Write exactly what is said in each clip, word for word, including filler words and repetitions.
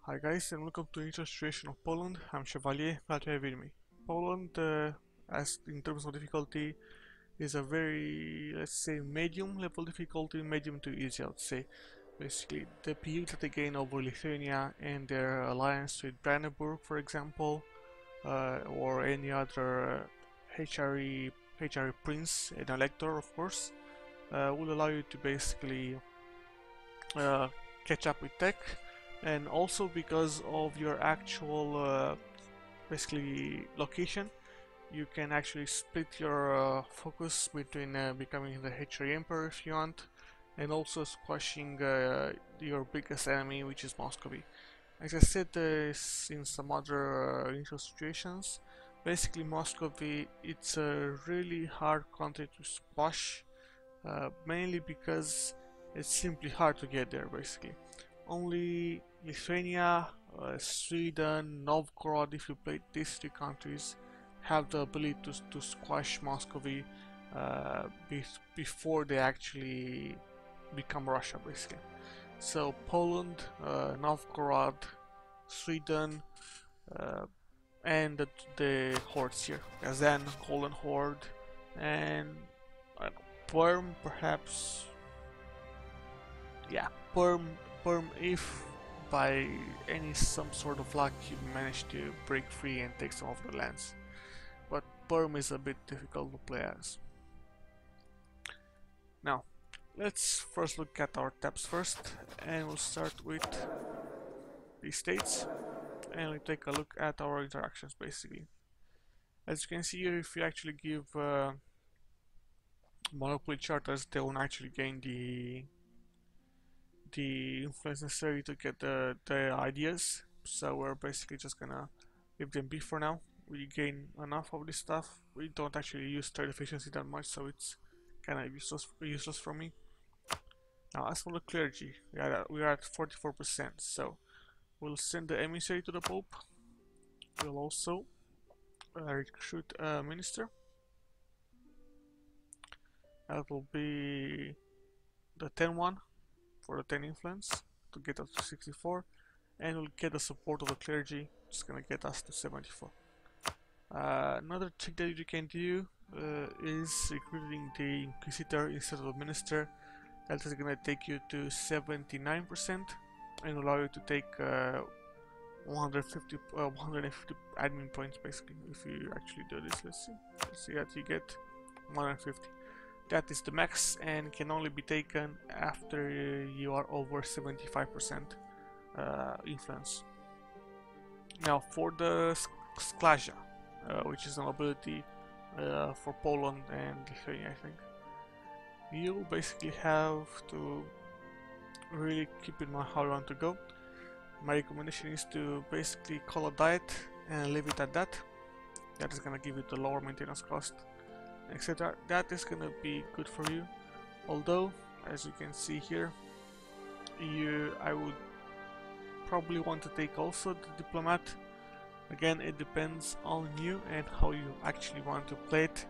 Hi guys, and welcome to Illustration of Poland. I'm Chevalier, glad to have you with me. Poland, uh, as in terms of difficulty, is a very, let's say, medium level difficulty, medium to easy, I would say. Basically, the appeal that they gain over Lithuania and their alliance with Brandenburg, for example, uh, or any other uh, H R E, H R E prince and elector, of course, uh, will allow you to basically uh, catch up with tech, and also because of your actual uh, basically location, you can actually split your uh, focus between uh, becoming the H R E Emperor if you want, and also squashing uh, your biggest enemy, which is Muscovy. As I said uh, in some other uh, initial situations, basically Muscovy, it's a really hard country to squash, uh, mainly because it's simply hard to get there. Basically, only Lithuania, uh, Sweden, Novgorod, if you play these three countries, have the ability to, to squash Muscovy uh, be before they actually become Russia, basically. So Poland, uh, Novgorod, Sweden, uh, and the, the hordes here, Kazan, Golden Horde, and I don't know, Perm, perhaps. Yeah, Perm, Perm. If by any some sort of luck you manage to break free and take some of the lands, but Perm is a bit difficult to play as. Now, let's first look at our tabs first, and we'll start with the states, and we'll take a look at our interactions basically. As you can see here, if you actually give uh, monopoly charters, they won't actually gain the the influence necessary to get the, the ideas, so we're basically just gonna leave them be for now. We gain enough of this stuff. We don't actually use trade efficiency that much, so it's kind of useless, useless for me. Now, as for the clergy, we are at, we are at forty-four percent, so we'll send the emissary to the Pope. We'll also uh, recruit a minister. That will be the ten one for the ten influence to get us to sixty-four, and we'll get the support of the clergy, which is gonna get us to seventy-four. Uh, another trick that you can do uh, is recruiting the Inquisitor instead of the Minister. That is gonna take you to seventy-nine percent and allow you to take uh, one hundred fifty, uh, one hundred fifty admin points basically. If you actually do this, let's see. Let's see that you get one hundred fifty. That is the max and can only be taken after you are over seventy-five percent uh, influence. Now for the Sklasha, uh, which is an ability uh, for Poland and Lithuania, I think, you basically have to really keep in mind how you want to go. My recommendation is to basically call a diet and leave it at that. That is gonna give you the lower maintenance cost, et cetera. That is gonna be good for you. Although, as you can see here, you I would probably want to take also the diplomat. Again, it depends on you and how you actually want to play it.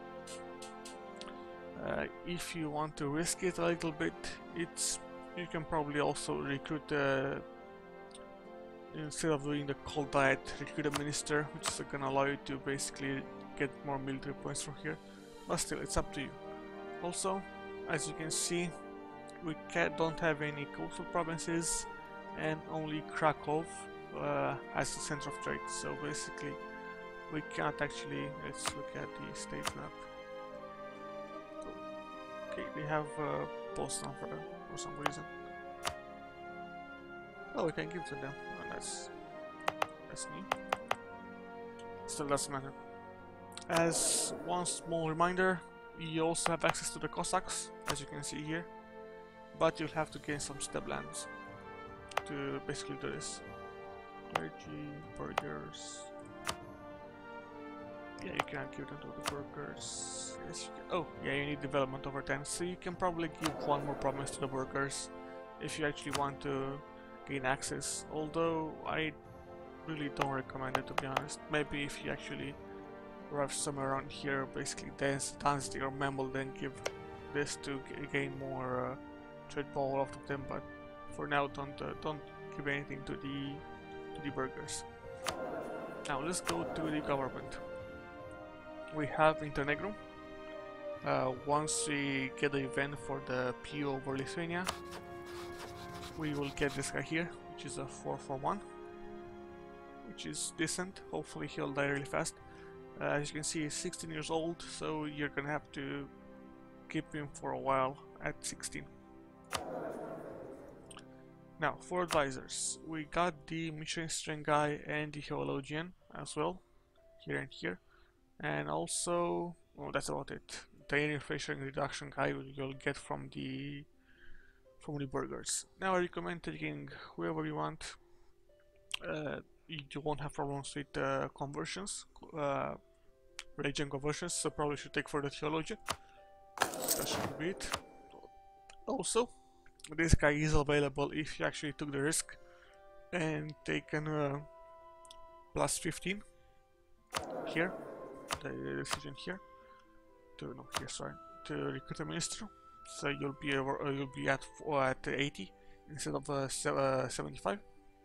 Uh, if you want to risk it a little bit, it's you can probably also recruit uh, instead of doing the cold diet, recruit a minister, which is gonna allow you to basically get more military points from here. But still, it's up to you. Also, as you can see, we don't have any coastal provinces and only Krakow uh, as the center of trade. So basically, we can't actually. Let's look at the state map. Okay, they have uh, Boston for them for some reason. Oh, we can give to them. Oh, that's that's neat. Still doesn't matter. As one small reminder, you also have access to the Cossacks, as you can see here, but you'll have to gain some step lands to basically do this. Clergy, burghers. Yeah, you can't give them to the burghers. Yes, you can. Oh, yeah, you need development over ten, so you can probably give one more province to the burghers if you actually want to gain access. Although I really don't recommend it, to be honest. Maybe if you actually arrive somewhere around here, basically Danzig or Memel, then give this to gain more uh, trade power off of them. But for now, don't uh, don't give anything to the to the burghers. Now let's go to the government. We have Montenegro. Uh, once we get the event for the P O over Lithuania, we will get this guy here, which is a four four one, which is decent. Hopefully he'll die really fast. Uh, as you can see, he's sixteen years old, so you're gonna have to keep him for a while at sixteen. Now, for advisors, we got the mission strength guy and the theologian as well, here and here, and also, oh, that's about it. The inflation reduction guy you'll get from the from the burghers. Now I recommend taking whoever you want. Uh, you won't have problems with uh, conversions, uh, religion conversions, so probably should take for the theologian. That should be it. Also, this guy is available if you actually took the risk and taken uh, plus fifteen here, the decision here, to no here sorry, to recruit a minister. So you'll be over, uh, you'll be at uh, at eighty instead of uh, uh, seventy-five.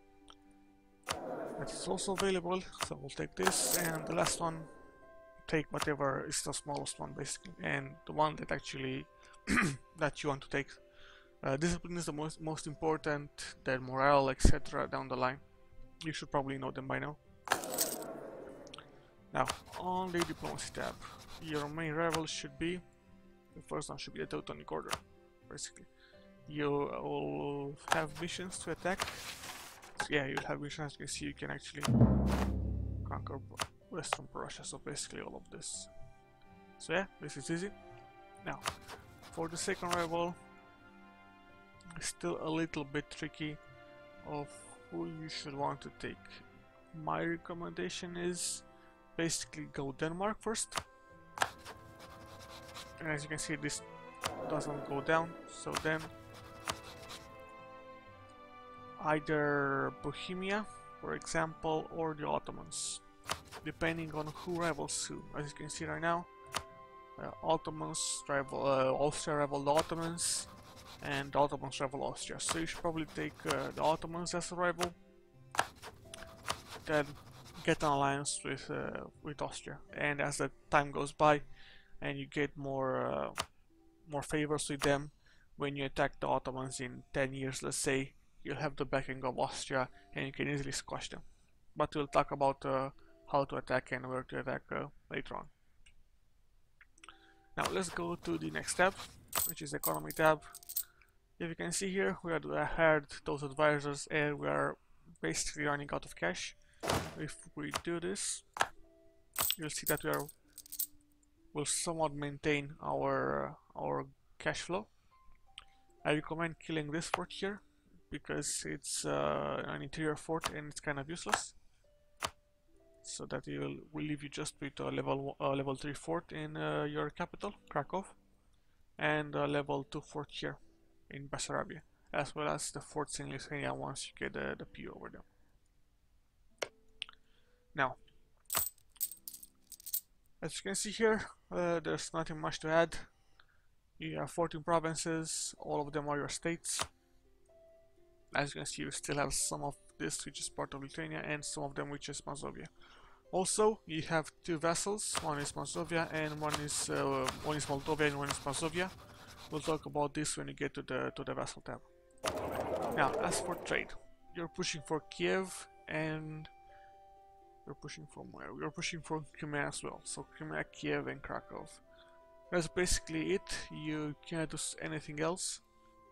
That is also available, so we'll take this, and the last one, take whatever is the smallest one basically, and the one that actually that you want to take. Uh, discipline is the most most important, then morale, et cetera down the line. You should probably know them by now. Now, on the diplomacy tab, your main rival should be, the first one should be the Teutonic Order, basically. You will have missions to attack. Yeah, you'll have missions, as you can see, you can actually conquer Western Prussia, so basically all of this. So yeah, this is easy. Now, for the second rival, it's still a little bit tricky of who you should want to take. My recommendation is basically go Denmark first. And as you can see, this doesn't go down, so then either Bohemia, for example, or the Ottomans, depending on who rivals who. As you can see right now, uh, Ottomans rival, uh, Austria rival the Ottomans, and the Ottomans rival Austria. So you should probably take uh, the Ottomans as a rival, then get an alliance with uh, with Austria. And as the time goes by, and you get more uh, more favors with them, when you attack the Ottomans in ten years, let's say, you'll have the backing of Austria and you can easily squash them. But we'll talk about uh, how to attack and where to attack uh, later on. Now let's go to the next tab, which is economy tab. If you can see here, we had hired those advisors and we are basically running out of cash. If we do this, you'll see that we are will somewhat maintain our uh, our cash flow. I recommend killing this fort here because it's uh, an interior fort and it's kind of useless. So that it will, will leave you just with a level uh, level three fort in uh, your capital, Krakow, and a level two fort here in Bessarabia, as well as the forts in Lithuania once you get uh, the P over them. Now, as you can see here, uh, there's nothing much to add. You have fourteen provinces, all of them are your states. As you can see, you still have some of this which is part of Lithuania and some of them which is Mazovia. Also, you have two vassals, one is Mazovia and one is uh, one is Moldova and one is Mazovia. We'll talk about this when you get to the to the vassal tab. Now, as for trade, you're pushing for Kiev and you're pushing from where? You're pushing for Crimea as well. So Crimea, Kiev, and Krakow. That's basically it. You can't do anything else.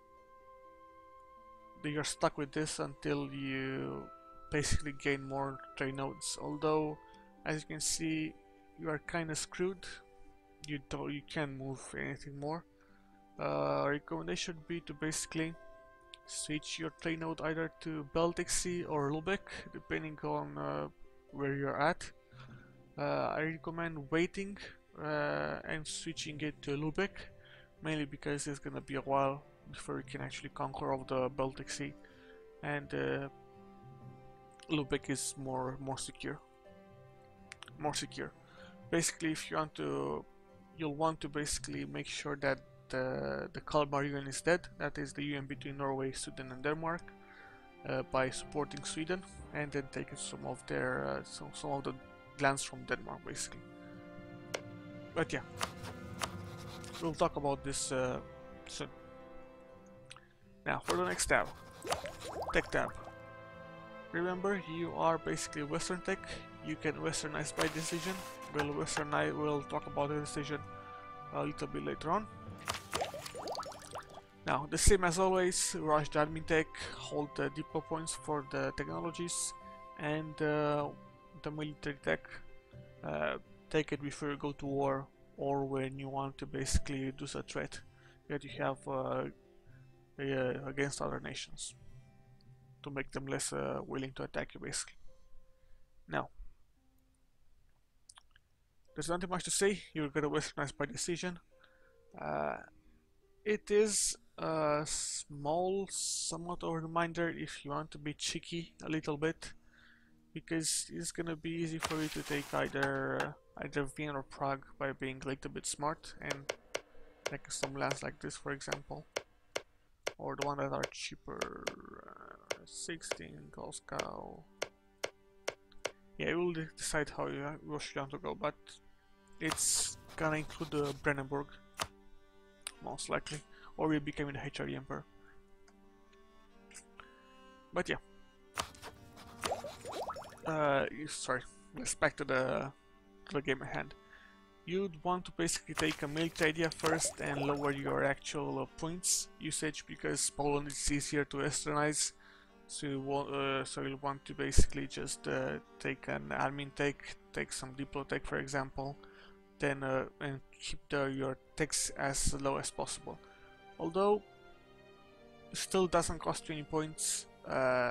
You're stuck with this until you basically gain more trade nodes. Although, as you can see, you are kind of screwed. You don't, you can't move anything more. Uh, recommendation would be to basically switch your trade node either to Baltic Sea or Lubeck, depending on uh, where you're at. Uh, I recommend waiting uh, and switching it to Lubeck, mainly because it's gonna be a while before you can actually conquer of the Baltic Sea, and uh, Lubeck is more more secure. More secure. Basically, if you want to, you'll want to basically make sure that the the Kalmar Union is dead. That is the union between Norway, Sweden, and Denmark. uh, by supporting Sweden and then taking some of their uh, some, some of the lands from Denmark basically. But yeah, we'll talk about this uh, soon. Now for the next tab, Tech tab. Remember, you are basically Western tech. You can Westernize by decision. We'll Westernize. We'll talk about the decision a little bit later on. Now, the same as always, rush the admin tech, hold the depot points for the technologies, and uh, the military tech. Uh, take it before you go to war, or when you want to basically do a threat that you have uh, uh, against other nations, to make them less uh, willing to attack you basically. Now, there's nothing much to say. You're gonna Westernize by decision. Uh, it is a small, somewhat of a reminder if you want to be cheeky a little bit, because it's gonna be easy for you to take either uh, either Vienna or Prague by being a little bit smart and taking some lands like this, for example, or the one that are cheaper. Uh, sixteen Glasgow. Yeah, you will decide how you where you want to go, but it's gonna include the Brandenburg, most likely, or you're becoming the H R E Emperor. But yeah, uh, sorry, let's back to the, to the game at hand. You'd want to basically take a military idea first and lower your actual uh, points usage, because Poland is easier to westernize. So you want, uh, so you'll want to basically just uh, take an admin tech, take some diplo tech, for example, then uh, and keep the, your techs as low as possible. Although it still doesn't cost you any points. Uh,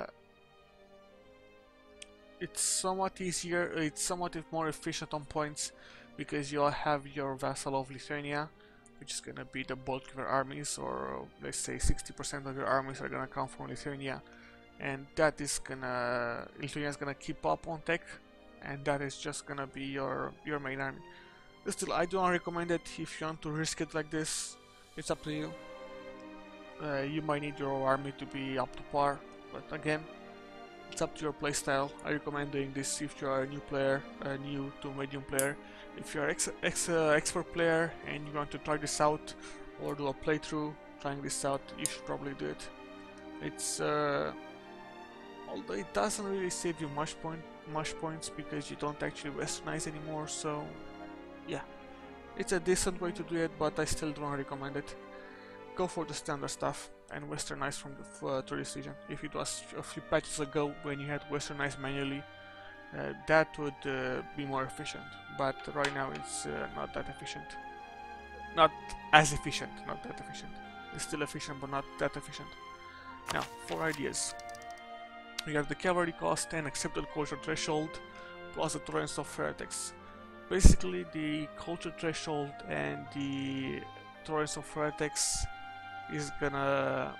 it's somewhat easier. It's somewhat more efficient on points because you'll have your vassal of Lithuania, which is gonna be the bulk of your armies, or let's say sixty percent of your armies are gonna come from Lithuania. And that is gonna, Lithuania is gonna keep up on tech, and that is just gonna be your your main army. But still, I do not recommend it. If you want to risk it like this, it's up to you. Uh, you might need your army to be up to par, but again, it's up to your playstyle. I recommend doing this if you are a new player, a new to medium player. If you are ex, ex uh, expert player and you want to try this out or do a playthrough trying this out, you should probably do it. It's uh, although it doesn't really save you much point much points because you don't actually westernize anymore, so yeah, it's a decent way to do it, but I still don't recommend it. Go for the standard stuff and westernize from the uh, to decision. If it was a few patches ago when you had westernized manually, uh, that would uh, be more efficient, but right now it's uh, not that efficient. Not as efficient, not that efficient. It's still efficient, but not that efficient. Now, four ideas. We have the cavalry cost and accepted culture threshold, plus the tolerance of heretics. Basically, the culture threshold and the tolerance of heretics is gonna...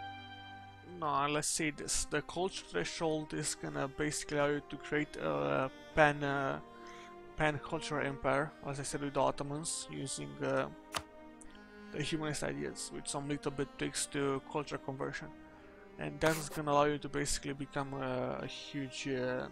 No, let's say this. The culture threshold is gonna basically allow you to create a pan, uh, pan-cultural empire, as I said with the Ottomans, using uh, the humanist ideas with some little bit tweaks to culture conversion. And that is gonna allow you to basically become a, a huge, uh,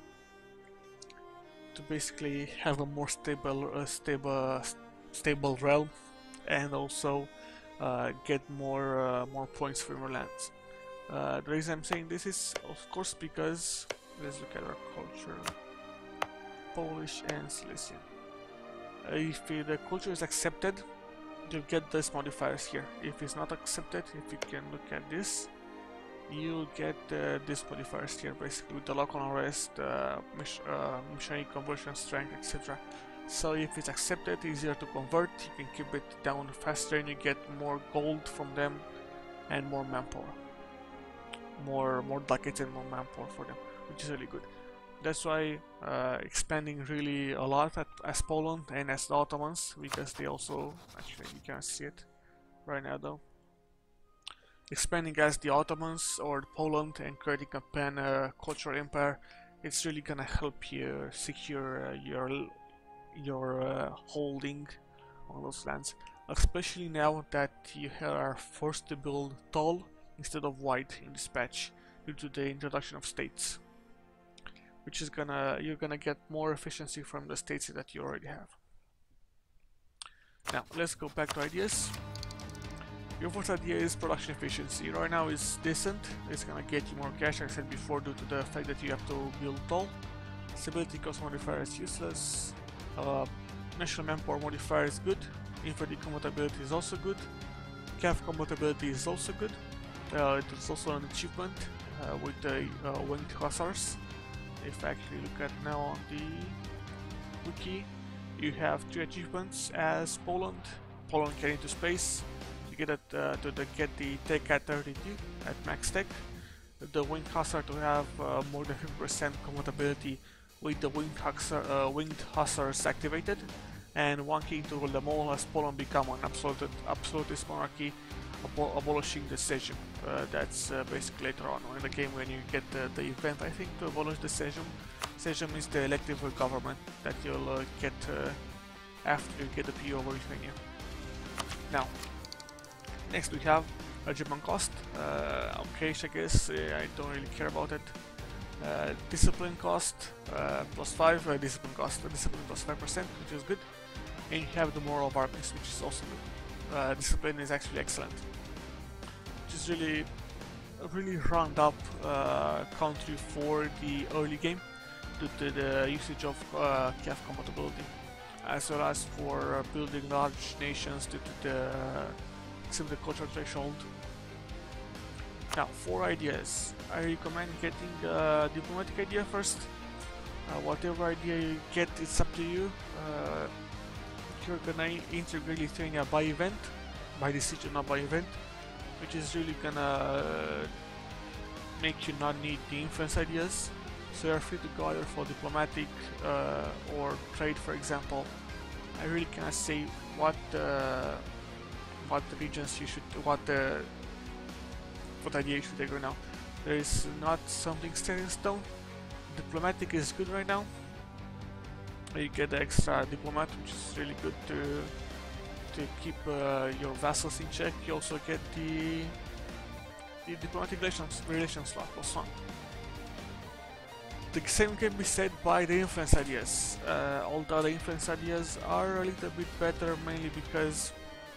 to basically have a more stable, uh, stable, stable realm, and also uh, get more, uh, more points from your lands. Uh, the reason I'm saying this is, of course, because let's look at our culture: Polish and Silesian. Uh, if uh, the culture is accepted, you'll get these modifiers here. If it's not accepted, if you can look at this, you'll get uh, these modifiers here, basically with the local unrest, uh, uh, missionary conversion strength, et cetera. So if it's accepted, easier to convert, you can keep it down faster and you get more gold from them and more manpower. More, more ducats and more manpower for them, which is really good. That's why uh, expanding really a lot at, as Poland and as the Ottomans, because they also, actually you can't see it right now though. Expanding as the Ottomans or Poland and creating a pan uh, cultural empire, it's really gonna help you secure uh, your your uh, holding on those lands, especially now that you are forced to build tall instead of wide in this patch. due to the introduction of states, which is gonna you're gonna get more efficiency from the states that you already have. Now let's go back to ideas. Your first idea is production efficiency. Right now is decent. It's gonna get you more cash, like I said before, due to the fact that you have to build tall. Stability cost modifier is useless. Uh, national manpower modifier is good. Infantry compatibility is also good. C A F compatibility is also good. Uh, it is also an achievement uh, with the uh, winged hussars. If I actually look at now on the wiki, you have two achievements as Poland. Poland can into space. You get it uh, to the, get the tech at thirty-two at max tech. The winged hussar to have uh, more than fifty percent compatibility with the winged hussar, uh, winged hussars activated, and one key to rule them all as Poland become an absolute absolutist monarchy, abo abolishing the Sejm. Uh, that's uh, basically later on in the game when you get uh, the event, I think, to abolish the Sejm. Sejm is the elective government that you'll uh, get uh, after you get the P O over Lithuania. Now, next we have a German cost. Uh, okay, I guess uh, I don't really care about it. Uh, discipline cost uh, plus five, uh, discipline cost, uh, discipline plus five percent, which is good. And you have the moral of armies, which is also good. Uh, discipline is actually excellent, which is really a really round up uh, country for the early game due to the usage of uh, C A F compatibility, as well as for uh, building large nations due to the uh, except the cultural threshold. Now, four ideas. I recommend getting a diplomatic idea first. Uh, whatever idea you get, it's up to you. Uh, you're gonna integrate Lithuania by event, by decision, not by event, which is really gonna make you not need the influence ideas. So you're free to go either for diplomatic uh, or trade, for example. I really cannot say what uh, what regions you should, what the what idea you should take right now. There is not something set in stone. Diplomatic is good right now. You get the extra diplomat, which is really good to to keep uh, your vassals in check. You also get the the diplomatic relations relations slot plus one. The same can be said by the influence ideas. Uh, although the influence ideas are a little bit better, mainly because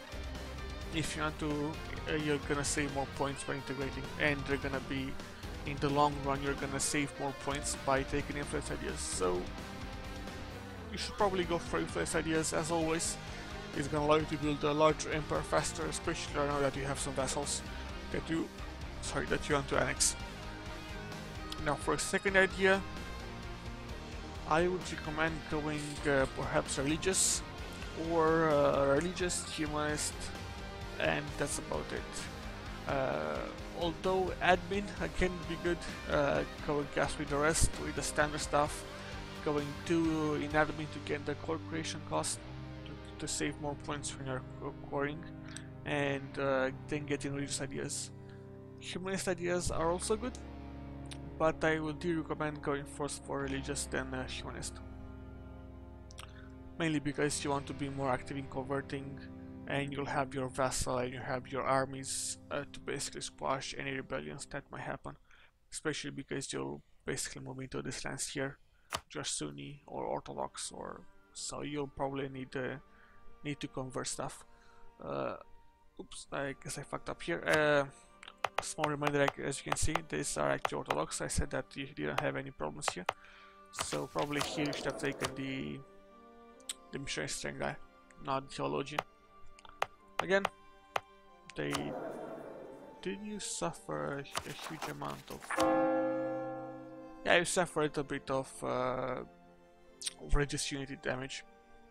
if you want to, uh, you're gonna save more points by integrating, and they're gonna be, in the long run, you're gonna save more points by taking influence ideas. So you should probably go for influence ideas. As always, it's gonna allow you to build a larger empire faster, especially now that you have some vassals that you, sorry, that you want to annex. Now, for a second idea, I would recommend going uh, perhaps religious or uh, religious, humanist, and that's about it. Uh, although admin uh, can be good, uh, going cast with the rest, with the standard stuff, going to in admin to get the core creation cost to, to save more points when you're coring, and uh, then getting religious ideas. Humanist ideas are also good, but I would do recommend going first for religious than uh, humanist. Mainly because you want to be more active in converting, and you'll have your vassal and you have your armies uh, to basically squash any rebellions that might happen. Especially because you'll basically move into this lands here, just Sunni or Orthodox, or so you'll probably need uh, need to convert stuff. Uh, oops, I guess I fucked up here. Uh, Small reminder, as you can see, these are actually Orthodox. I said that you didn't have any problems here, so probably here you should have taken the the missionary strength guy, not the theologian. Again, they did you suffer a, a huge amount of yeah, you suffer a little bit of uh, religious unity damage.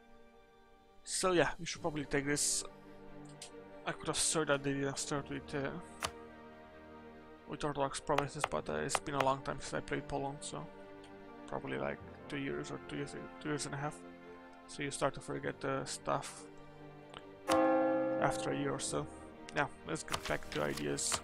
So yeah, you should probably take this. I could have sworn that they didn't start with uh, with Orthodox provinces, but uh, it's been a long time since I played Poland, so probably like two years or two years, two years and a half. So you start to forget uh, stuff after a year or so. Now let's get back to ideas.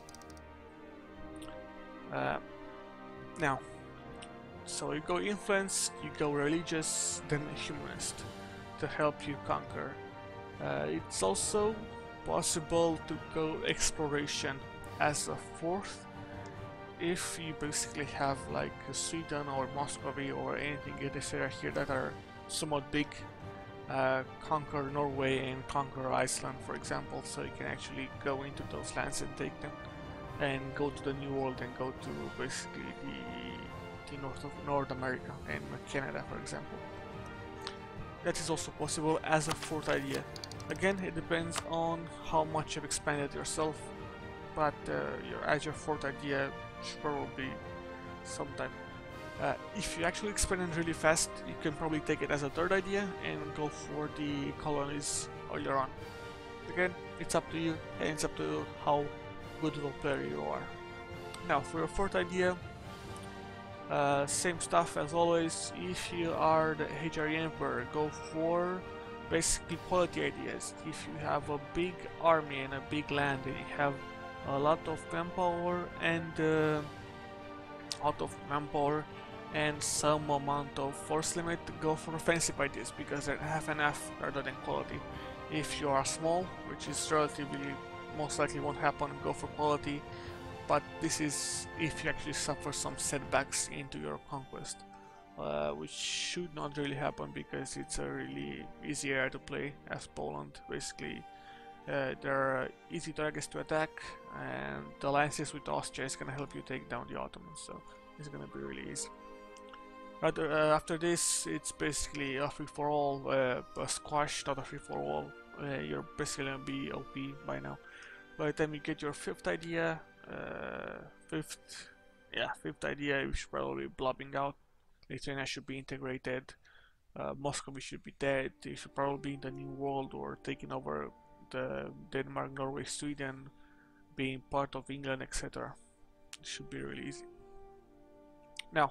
Uh, now, so you go influence, you go religious, then humanist to help you conquer. Uh, it's also possible to go exploration as a fourth, if you basically have like Sweden or Muscovy or anything in this area here that are somewhat big, uh, conquer Norway and conquer Iceland, for example, so you can actually go into those lands and take them, and go to the New World and go to basically the, the north of North America and Canada, for example. That is also possible as a fourth idea. Again, it depends on how much you've expanded yourself, but uh, your as your fourth idea should probably sometime. Uh, if you actually expand it really fast, you can probably take it as a third idea and go for the colonies earlier on. Again, it's up to you, and it's up to how good of a player you are. Now, for your fourth idea, uh, same stuff as always. If you are the Hejari Emperor, go for basically quality ideas. If you have a big army and a big land, and you have a lot of manpower and uh, out of manpower and some amount of force limit, go for offensive ideas because they're half and half rather than quality. If you are small, which is relatively most likely won't happen, go for quality, but this is if you actually suffer some setbacks into your conquest, uh, which should not really happen because it's a really easy area to play as Poland. Basically, uh, they're easy targets to attack, and the alliances with Austria is going to help you take down the Ottomans, so it's going to be really easy. Rather, uh, after this, it's basically a free-for-all, uh, a squash, not a free-for-all. Uh, you're basically going to be O P by now. By the time you get your fifth idea, uh, fifth, yeah, fifth idea, you should probably be blobbing out. Lithuania should be integrated. Uh, Moscow should be dead. You should probably be in the New World or taking over the Denmark, Norway, Sweden, being part of England, et cetera. It should be really easy. Now,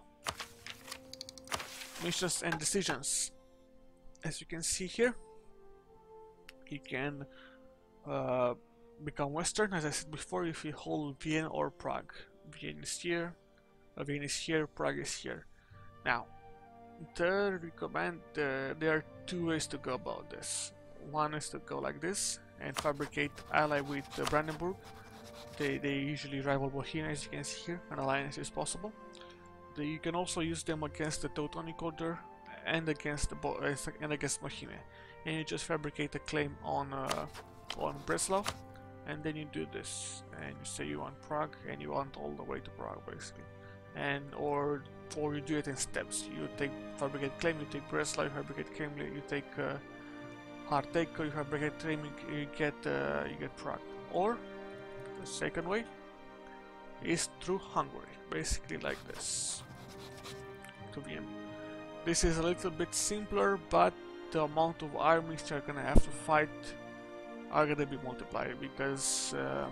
missions and decisions. As you can see here, you can uh, become Western, as I said before, if you hold Vienna or Prague. Vienna is here, uh, Vienna is here, Prague is here. Now, the recommend uh, there are two ways to go about this. One is to go like this and fabricate ally with uh, Brandenburg. They, they usually rival Bohemia, as you can see here. An alliance is possible. The, you can also use them against the Teutonic Order and against the Bo uh, and against Bohemia. And you just fabricate a claim on uh, on Breslau, and then you do this, and you say you want Prague, and you want all the way to Prague, basically. And or or you do it in steps. You take fabricate claim, you take Breslau, you fabricate claim, you take uh, Harteko, you fabricate claim, you get uh, you get Prague. Or the second way is through Hungary, basically like this. To Vienna. This is a little bit simpler, but the amount of armies you're gonna have to fight are gonna be multiplied because uh,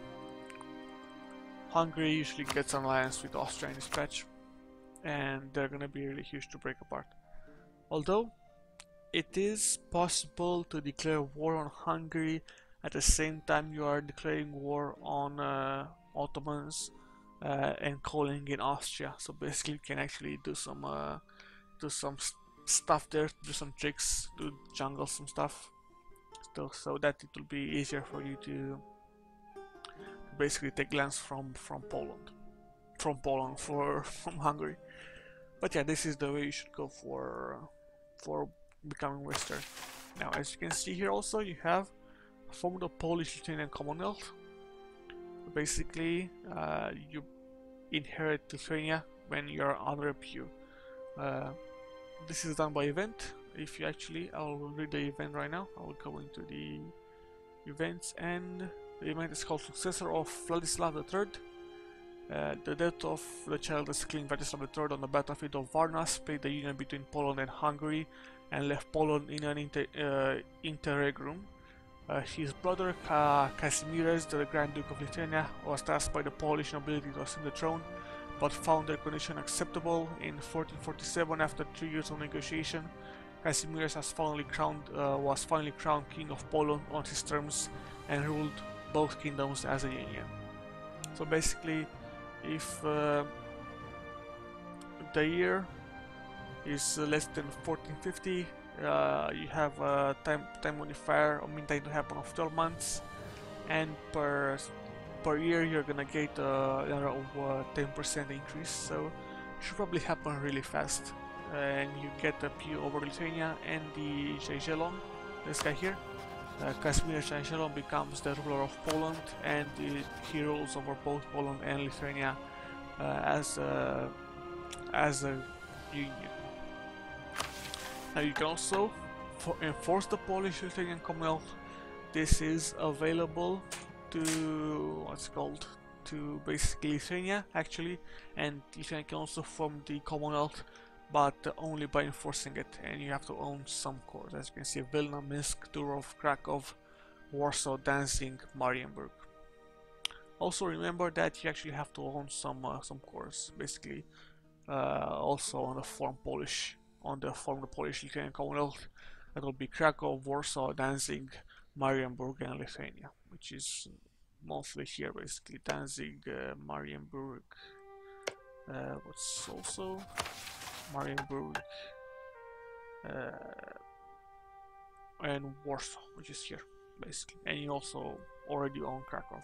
Hungary usually gets an alliance with Austria in this patch, and they're gonna be really huge to break apart. Although it is possible to declare war on Hungary at the same time you are declaring war on uh, Ottomans uh, and calling in Austria. So basically, you can actually do some uh, do some st stuff there, do some tricks, do jungle some stuff, so, so that it will be easier for you to basically take lands from from Poland, from Poland for from Hungary. But yeah, this is the way you should go for for becoming Western. Now, as you can see here, also you have formed the Polish-Lithuanian Commonwealth. Basically, uh, you inherit Lithuania when you are under a pew. Uh, this is done by event. If you actually, I'll read the event right now. I will go into the events, and the event is called Successor of Vladislav the Third. Uh, the death of the child of King Vladislav the Third on the battlefield of Varna split the union between Poland and Hungary and left Poland in an inter uh, interregnum. Uh, his brother Ka Kazimierz, the Grand Duke of Lithuania, was tasked by the Polish nobility to assume the throne, but found their condition acceptable. In fourteen forty-seven, after three years of negotiation, Kazimierz was finally crowned, uh, was finally crowned King of Poland on his terms and ruled both kingdoms as a union. So basically, if uh, the year is uh, less than fourteen fifty, uh, you have a time time modifier or mean time to happen of twelve months, and per per year you're gonna get uh, another uh, ten percent increase, so it should probably happen really fast. And you get the P O over Lithuania and the Jagiellon, this guy here. Uh, Casimir Jagiellon becomes the ruler of Poland, and uh, he rules over both Poland and Lithuania uh, as a, as a union. Now you can also for enforce the Polish-Lithuanian Commonwealth. This is available to what's it called to basically Lithuania actually, and Lithuania can also form the Commonwealth, but only by enforcing it, and you have to own some cores. As you can see, Vilna, Minsk, Turów, Krakow, Warsaw, Danzig, Marienburg. Also remember that you actually have to own some uh, some cores, basically uh, also on the form Polish, on the form the Polish-Lithuanian Commonwealth. That will be Krakow, Warsaw, Danzig, Marienburg, and Lithuania, which is mostly here basically. Danzig, uh, Marienburg, uh, what's also Marienburg, uh, and Warsaw, which is here basically, and you also already own Krakow.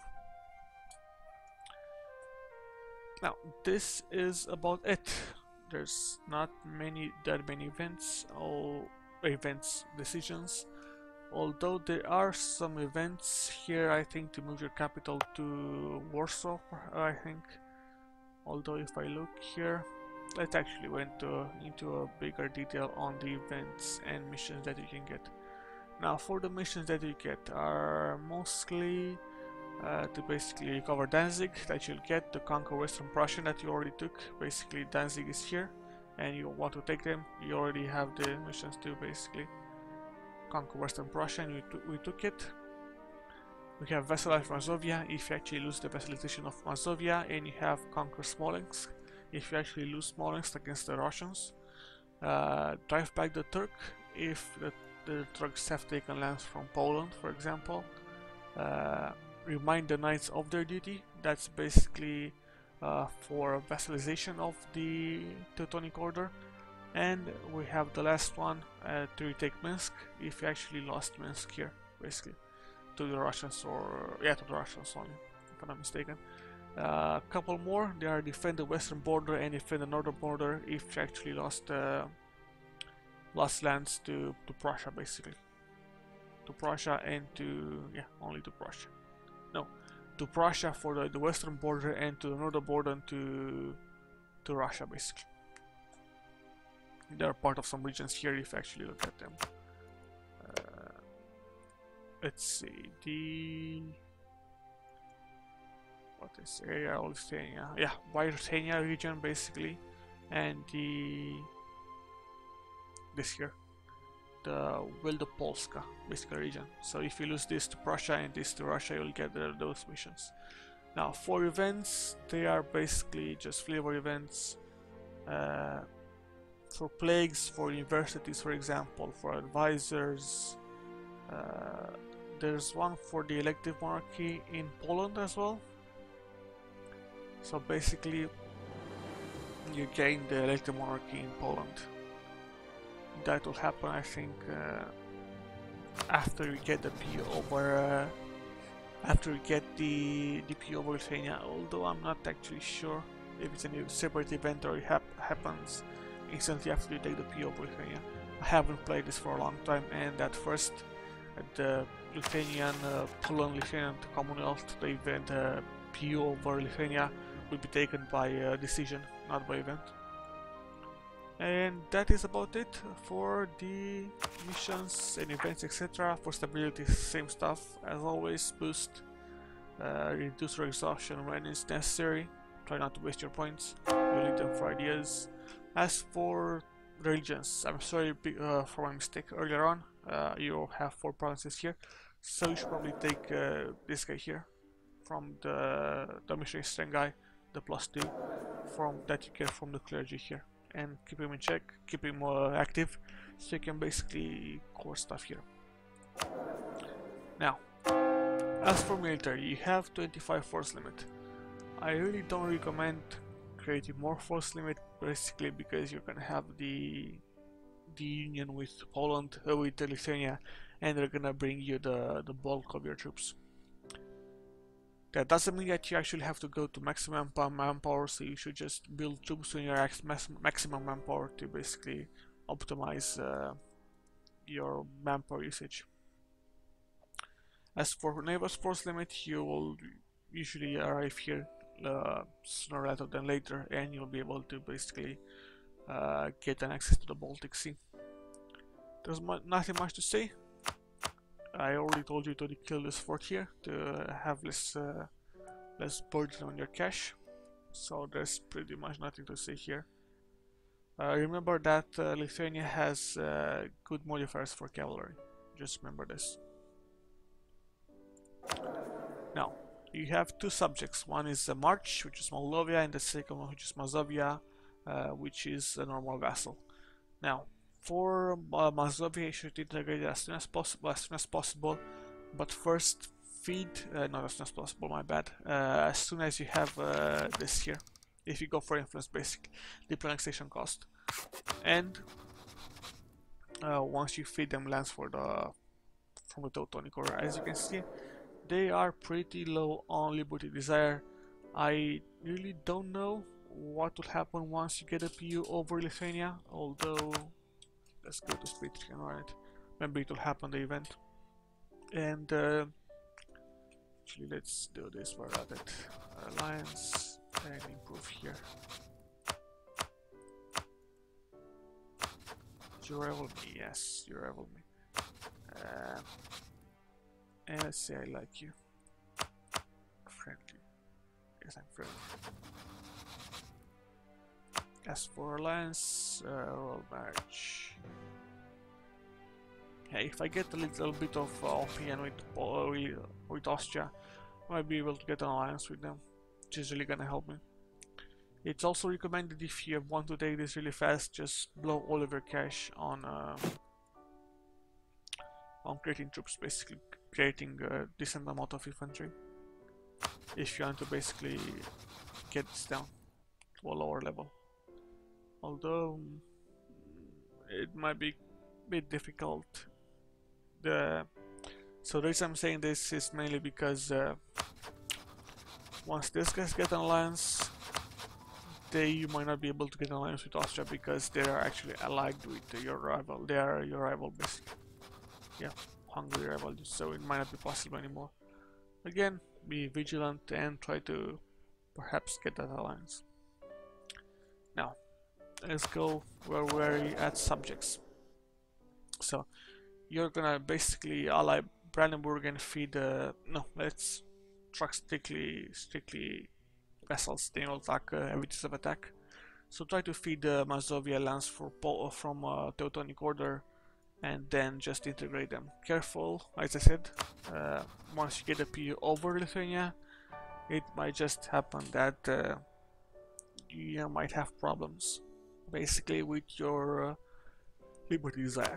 Now this is about it. There's not many that many events or events decisions, although there are some events here. I think to move your capital to Warsaw, I think. Although if I look here, let's actually went to, into a bigger detail on the events and missions that you can get. Now for the missions that you get are mostly uh, to basically recover Danzig, that you'll get, to conquer Western Prussia that you already took. Basically Danzig is here and you want to take them, you already have the missions to basically conquer Western Prussia, and we, we took it. We have vassalize Mazovia if you actually lose the vassalization of Mazovia, and you have conquer Smolensk if you actually lose Smolensk against the Russians. Uh, drive back the Turk if the, the Turks have taken lands from Poland, for example. Uh, remind the knights of their duty. That's basically uh, for vassalization of the Teutonic Order. And we have the last one, uh, to retake Minsk if you actually lost Minsk here, basically to the Russians, or yeah, to the Russians only, if I'm not mistaken. A uh, couple more, they are defend the western border and defend the northern border if you actually lost uh, lost lands to, to Prussia, basically. To Prussia and to, yeah, only to Prussia. No, to Prussia for the, the western border, and to the northern border and to, to Russia, basically. They are part of some regions here if you actually look at them. Uh, let's see, the... what is area of Lithuania? Yeah, Lithuania region basically, and the... this here, the Wielkopolska basically region. So if you lose this to Prussia and this to Russia, you'll get the, those missions. Now for events, they are basically just flavor events. Uh, for plagues, for universities, for example, for advisors. Uh, there's one for the elective monarchy in Poland as well. So basically you gain the elective monarchy in Poland. That will happen, I think, uh, after you get the P over uh, after you get the, the P over Lithuania, although I'm not actually sure if it's a separate event or it hap happens instantly after you take the P over Lithuania. I haven't played this for a long time, and at first at the Lithuanian, uh, Poland-Lithuanian Commonwealth, the event uh, P over Lithuania will be taken by uh, decision, not by event. And that is about it for the missions and events, et cetera. For stability, same stuff as always. Boost, uh, reduce your exhaustion when it's necessary. Try not to waste your points. You need them for ideas. As for religions, I'm sorry uh, for my mistake earlier on. Uh, you have four provinces here, so you should probably take uh, this guy here from the the missionary strength guy, the plus two from that you get from the clergy here, and keep him in check, keep him uh, active, so you can basically core stuff here. Now, as for military, you have twenty-five force limit. I really don't recommend creating more force limit, basically because you're gonna have the the union with Poland, uh, with Lithuania, and they're gonna bring you the the bulk of your troops. That doesn't mean that you actually have to go to maximum manpower, so you should just build troops when you're at maximum manpower to basically optimize uh, your manpower usage. As for naval force limit, you will usually arrive here uh, sooner rather than later, and you'll be able to basically uh, get an access to the Baltic Sea. There's mu nothing much to say. I already told you to kill this fort here to have less uh, less burden on your cash, so there's pretty much nothing to say here. Uh, remember that uh, Lithuania has uh, good modifiers for cavalry. Just remember this. Now, you have two subjects. One is uh, March, which is Moldavia, and the second one, which is Mazovia, uh, which is a normal vassal. Now, for uh, Mazovia, you should integrate it as soon as possible. As soon as possible, but first feed. Uh, not as soon as possible. My bad. Uh, as soon as you have uh, this here, if you go for influence, basic diplomatic station cost, and uh, once you feed them lands for the from the Teutonic Order, as you can see, they are pretty low on Liberty Desire. I really don't know what will happen once you get a P U over Lithuania, although let's go to speed three and run it. Maybe it will happen the event. And uh, actually, let's do this for that alliance and improve here. You rival me, yes, you rival me. Uh, and let's say I like you. Friendly. Yes, I'm friendly. As for alliance, uh, royal marriage. Yeah, if I get a little bit of uh, opinion with, uh, with Austria, I might be able to get an alliance with them, which is really gonna help me. It's also recommended if you want to take this really fast, just blow all of your cash on uh, on creating troops, basically creating a decent amount of infantry. If you want to basically get this down to a lower level. Although it might be a bit difficult. The so the reason I'm saying this is mainly because uh, once these guys get an alliance, they you might not be able to get an alliance with Austria because they are actually allied with uh, your rival. They are your rival, basically. Yeah, Hungary rival. So it might not be possible anymore. Again, be vigilant and try to perhaps get that alliance. Now, let's go where we're at subjects. So you're gonna basically ally Brandenburg and feed. Uh, no, let's track strictly, strictly vessels. They will attack uh, evidences of attack. So try to feed the uh, Mazovia lands for Pol from uh, Teutonic Order, and then just integrate them. Careful, as I said. Uh, once you get a P U over Lithuania, it might just happen that uh, you might have problems, basically with your uh, Liberty Desire.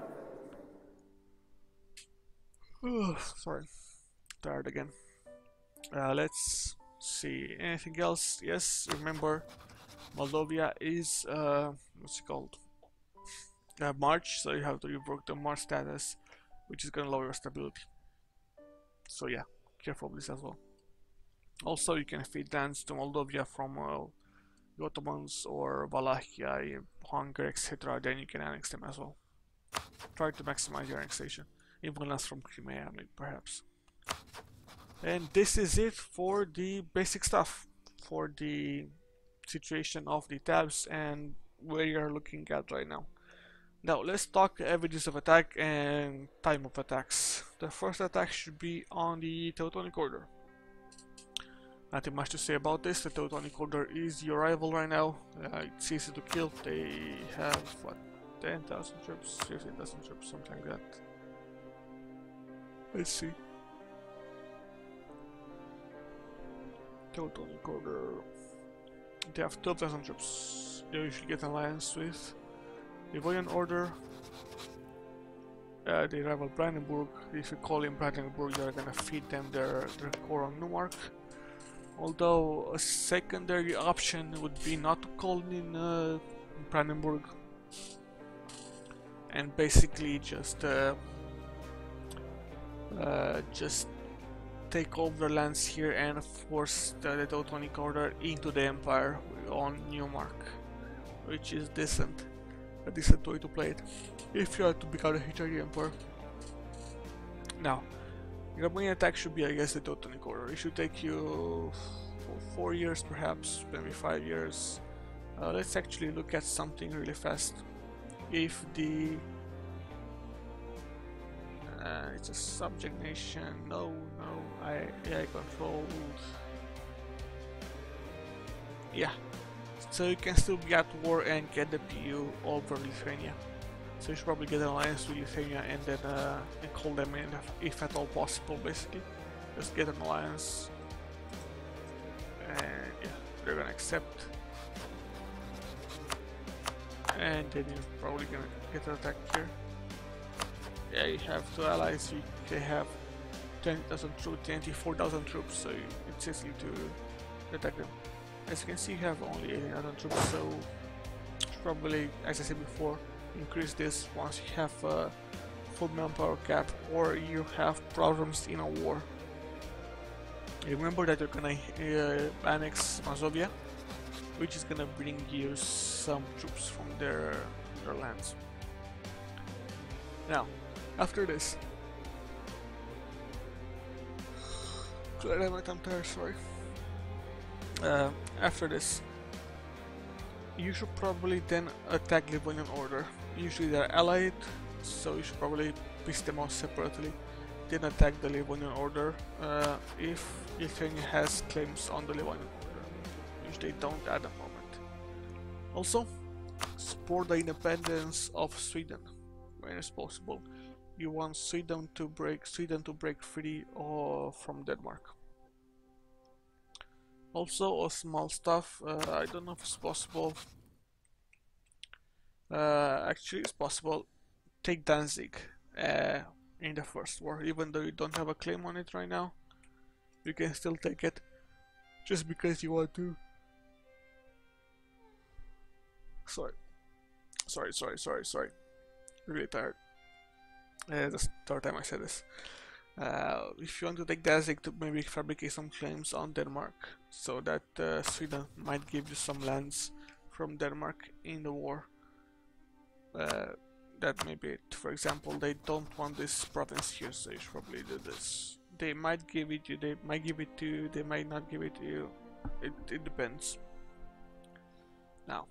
Sorry, tired again. Uh, let's see, anything else? Yes, remember, Moldavia is, uh, what's it called? Uh, March, so you have to revoke the March status, which is gonna lower your stability. So yeah, careful of this as well. Also, you can feed lands to Moldavia from uh, the Ottomans or Wallachia, Hungary, et cetera. Then you can annex them as well. Try to maximize your annexation. Even lands from Crimea, maybe, perhaps. And this is it for the basic stuff, for the situation of the tabs and where you're looking at right now. Now let's talk evidence of attack and time of attacks. The first attack should be on the Teutonic Order. Nothing much to say about this. The Teutonic Order is your rival right now. Uh, it's easy to kill. They have what, ten thousand troops, fifteen thousand troops, something like that. Let's see. Teutonic Order. They have twelve thousand troops. They usually get an alliance with Livonian Order. Uh, they rival Brandenburg. If you call in Brandenburg, you're gonna feed them their, their core on Neumark. Although a secondary option would be not to call in uh, Brandenburg and basically just uh, uh, just take over the lands here and force the, the Teutonic Order into the Empire on Newmark, which is decent, a decent way to play it if you are to become a Hitler Emperor. Now, your main attack should be against the Teutonic Order. It should take you four years, perhaps, maybe five years. Uh, let's actually look at something really fast. If the uh, it's a subject nation, no, no, I, I controlled. Yeah, so you can still be at war and get the P U over Lithuania. So you should probably get an alliance with Lithuania and then uh, and call them in if, if at all possible. Basically, just get an alliance, and yeah, they're gonna accept. And then you're probably gonna get an attack here. Yeah, you have two allies. You, they have twenty thousand troops, twenty-four thousand troops, so it's easy to attack them. As you can see, you have only eighteen thousand troops, so probably, as I said before, increase this once you have a full manpower cap or you have problems in a war. Remember that you're gonna uh, annex Mazovia, which is gonna bring you some troops from their, their lands. Now, after this, I'm tired, sorry. Uh, after this, you should probably then attack Livonian Order. Usually they're allied, so you should probably piece them off separately. Then attack the Livonian Order uh, if Lithuania has claims on the Livonian Order, which they don't at the moment. Also, support the independence of Sweden when it's possible. You want Sweden to break Sweden to break free uh, from Denmark. Also, a small stuff. Uh, I don't know if it's possible. Uh, actually, it's possible. Take Danzig uh, in the first war, even though you don't have a claim on it right now. You can still take it, just because you want to. Sorry, sorry, sorry, sorry, sorry. Really tired. Uh, that's the third time I said this. Uh, if you want to take Danzig to maybe fabricate some claims on Denmark, so that uh, Sweden might give you some lands from Denmark in the war. Uh, that may be it. For example, they don't want this province here, so you should probably do this. They might give it to you, they might give it to you, they might not give it to you. It, it depends. Now,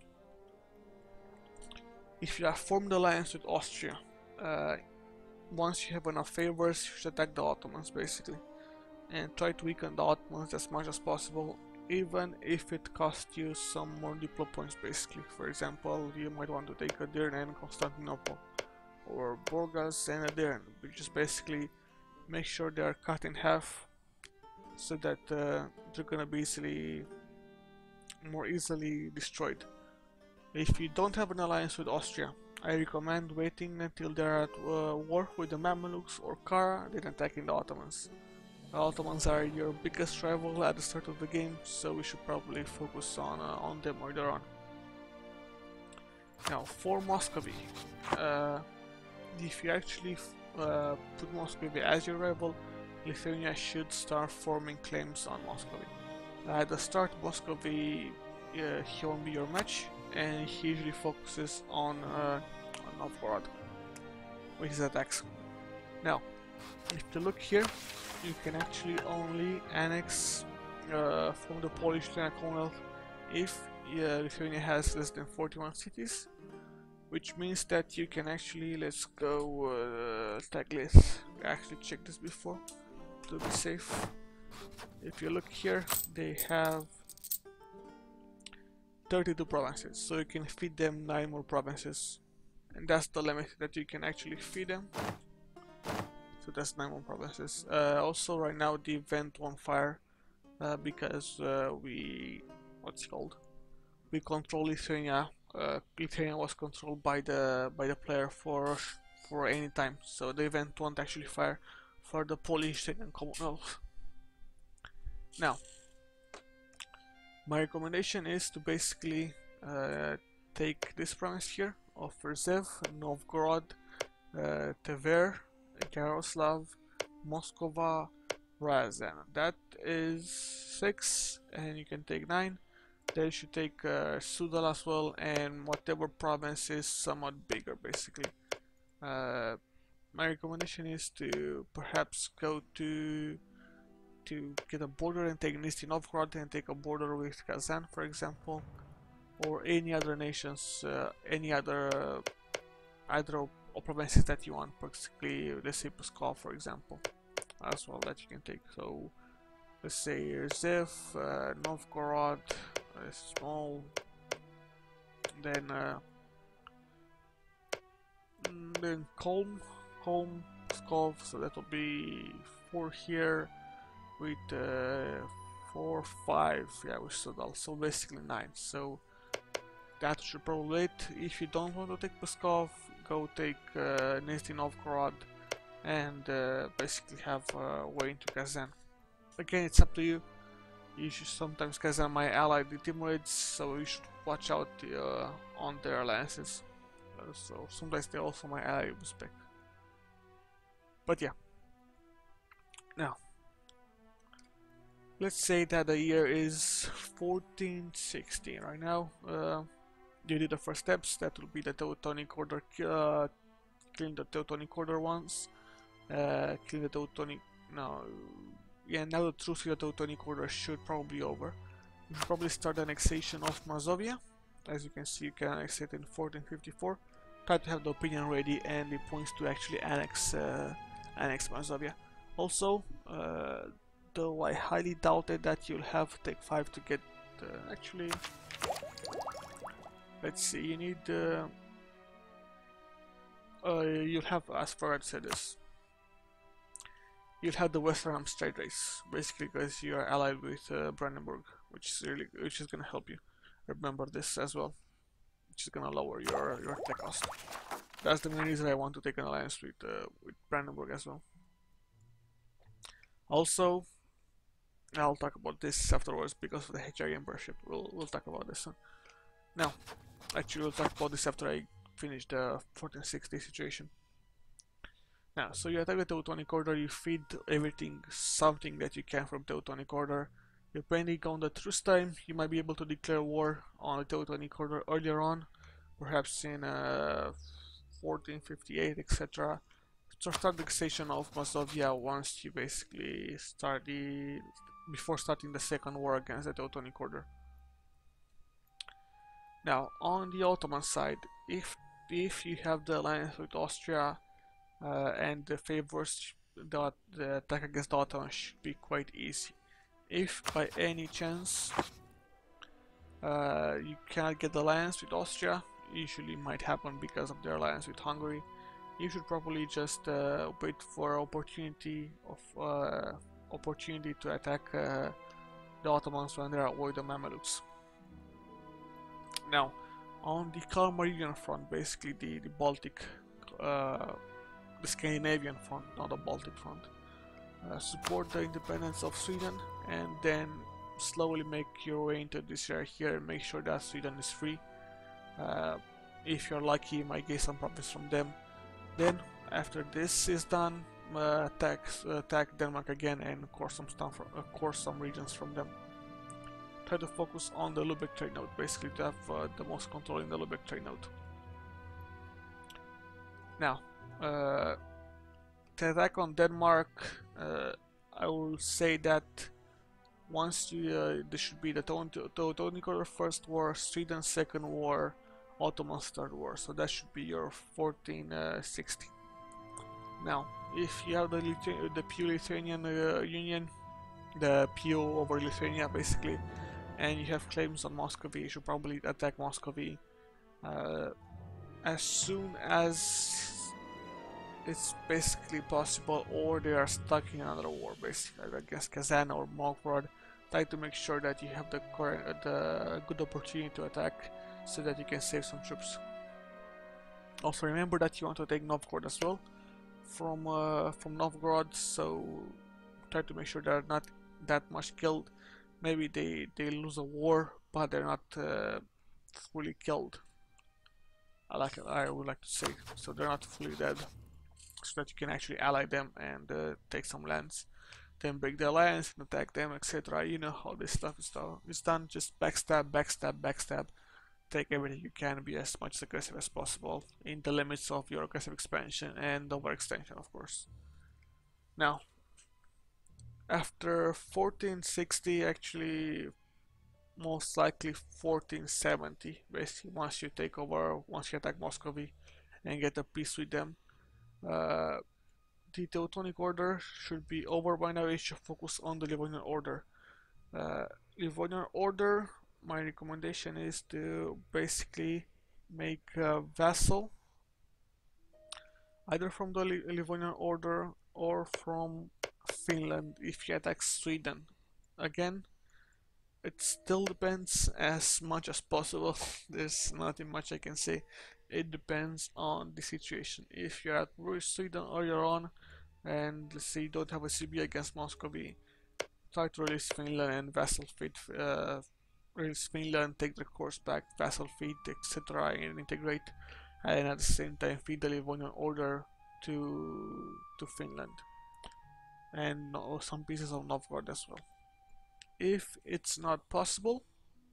if you have formed alliance with Austria, uh, once you have enough favors, you should attack the Ottomans basically, and try to weaken the Ottomans as much as possible, even if it costs you some more diplo points basically. For example, you might want to take Edirne and Constantinople, or Burgas and Edirne, which is basically make sure they are cut in half, so that uh, they're gonna be easily, more easily destroyed. If you don't have an alliance with Austria, I recommend waiting until they're at uh, war with the Mamelukes or Kara, then attacking the Ottomans. The Ottomans are your biggest rival at the start of the game, so we should probably focus on uh, on them later on. Now, for Muscovy, uh, if you actually uh, put Muscovy as your rival, Lithuania should start forming claims on Muscovy. At the start, Muscovy uh, he won't be your match, and he usually focuses on, uh, on Novgorod with his attacks. Now, if you look here, you can actually only annex uh, from the Polish Commonwealth if uh, Lithuania has less than forty-one cities, which means that you can actually, let's go uh, Taglis, actually check this before to be safe. If you look here, they have thirty-two provinces, so you can feed them nine more provinces, and that's the limit that you can actually feed them. So that's nine more provinces. Uh, also, right now the event won't fire uh, because uh, we, what's it called? We control Lithuania. Uh, Lithuania was controlled by the by the player for for any time, so the event won't actually fire for the Polish and Commonwealth. Now, my recommendation is to basically uh, take this province here of Rzev, Novgorod, uh, Tver, Yaroslav, Moskova, Razan. That is six, and you can take nine. Then you should take uh, Sudal as well, and whatever province is somewhat bigger, basically. Uh, my recommendation is to perhaps go to to get a border and take Nizhny Novgorod and take a border with Kazan, for example, or any other nations, uh, any other uh, either provinces that you want, basically, let's say Pskov, for example, as well, that you can take. So let's say Zev, uh, Novgorod, uh, small, then uh, then Kolm, Kolm, Pskov, so that will be four here with uh, four, five, yeah, with Sudal, so basically nine. So that should probably it. If you don't want to take Pskov, go take uh, Nizhny Novgorod and uh, basically have a uh, way into Kazan. Again, it's up to you. You should sometimes Kazan my ally the Timurids, so you should watch out uh, on their alliances. Uh, so sometimes they're also my ally with respect. But yeah. Now, let's say that the year is fourteen sixteen right now. Uh, you did the first steps. That will be the Teutonic Order, uh, killing the Teutonic Order once, uh, killing the Teutonic. No, yeah. Now the truce with the Teutonic Order should probably be over. You should probably start the annexation of Mazovia. As you can see, you can annex it in fourteen fifty-four. Try to have the opinion ready, and it points to actually annex uh, annex Mazovia. Also, uh, though I highly doubted that you'll have take five to get uh, actually. Let's see, you need uh, uh, you'll have, as far as I said this, you'll have the Western Arms trade race, basically because you are allied with uh, Brandenburg, which is really which is gonna help you. Remember this as well, which is gonna lower your your tech cost. That's the main reason I want to take an alliance with uh, with Brandenburg as well. Also, I'll talk about this afterwards because of the Hungarian Emperorship. We'll we'll talk about this one. Now, actually, we'll talk about this after I finish the fourteen sixty situation. Now, so you attack the Teutonic Order, you feed everything, something that you can from Teutonic Order. Depending on the truce time, you might be able to declare war on the Teutonic Order earlier on, perhaps in uh, fourteen fifty-eight, et cetera. So start the annexation of Mazovia once you basically start the before starting the second war against the Teutonic Order. Now, on the Ottoman side, if if you have the alliance with Austria uh, and the favors, the, the attack against the Ottomans should be quite easy. If by any chance uh, you cannot get the alliance with Austria, usually might happen because of their alliance with Hungary, you should probably just uh, wait for opportunity of uh, opportunity to attack uh, the Ottomans when they are avoid the Mamelukes. Now, on the Kalmar front, basically the, the Baltic, uh, the Scandinavian front, not the Baltic front, uh, support the independence of Sweden and then slowly make your way into this area here and make sure that Sweden is free. Uh, if you're lucky, you might get some profits from them. Then, after this is done, uh, attack, uh, attack Denmark again and core some stuff, from, uh, core some regions from them. Try to focus on the Lubeck trade node, basically to have uh, the most control in the Lubeck trade node. Now, uh, to attack on Denmark, uh, I will say that once you, uh, this should be the Teutonic Order first war, Sweden second war, Ottoman's third war, so that should be your fourteen sixty. Now, if you have the, Lithu the Pole-Lithuanian uh, Union, the P O over Lithuania basically, and you have claims on Muscovy, you should probably attack Muscovy uh, as soon as it's basically possible, or they are stuck in another war, basically against Kazan or Novgorod. Try to make sure that you have the correct, the good opportunity to attack, so that you can save some troops. Also remember that you want to take Novgorod as well from uh, from Novgorod, so try to make sure they're not that much killed. Maybe they, they lose a war, but they're not uh, fully killed. I like I would like to say, so they're not fully dead, so that you can actually ally them and uh, take some lands. then break the alliance and attack them, et cetera. You know how this stuff is done. It's done. Just backstab, backstab, backstab. Take everything you can, be as much aggressive as possible in the limits of your aggressive expansion and overextension, of course. Now, after fourteen sixty, actually most likely fourteen seventy, basically once you take over, once you attack Muscovy and get a peace with them, uh, the Teutonic Order should be over by now. It should focus on the Livonian Order. Uh, Livonian Order, my recommendation is to basically make a vassal either from the Livonian Order or from Finland if you attack Sweden. Again, it still depends as much as possible. There's nothing much I can say. It depends on the situation. If you're at Sweden earlier on and let's say you don't have a C B against Muscovy, try to release Finland and vassal feed, uh, release Finland, take the course back, vassal feed, et cetera, and integrate, and at the same time feed the Livonian Order to to Finland, and some pieces of Novgorod as well. If it's not possible,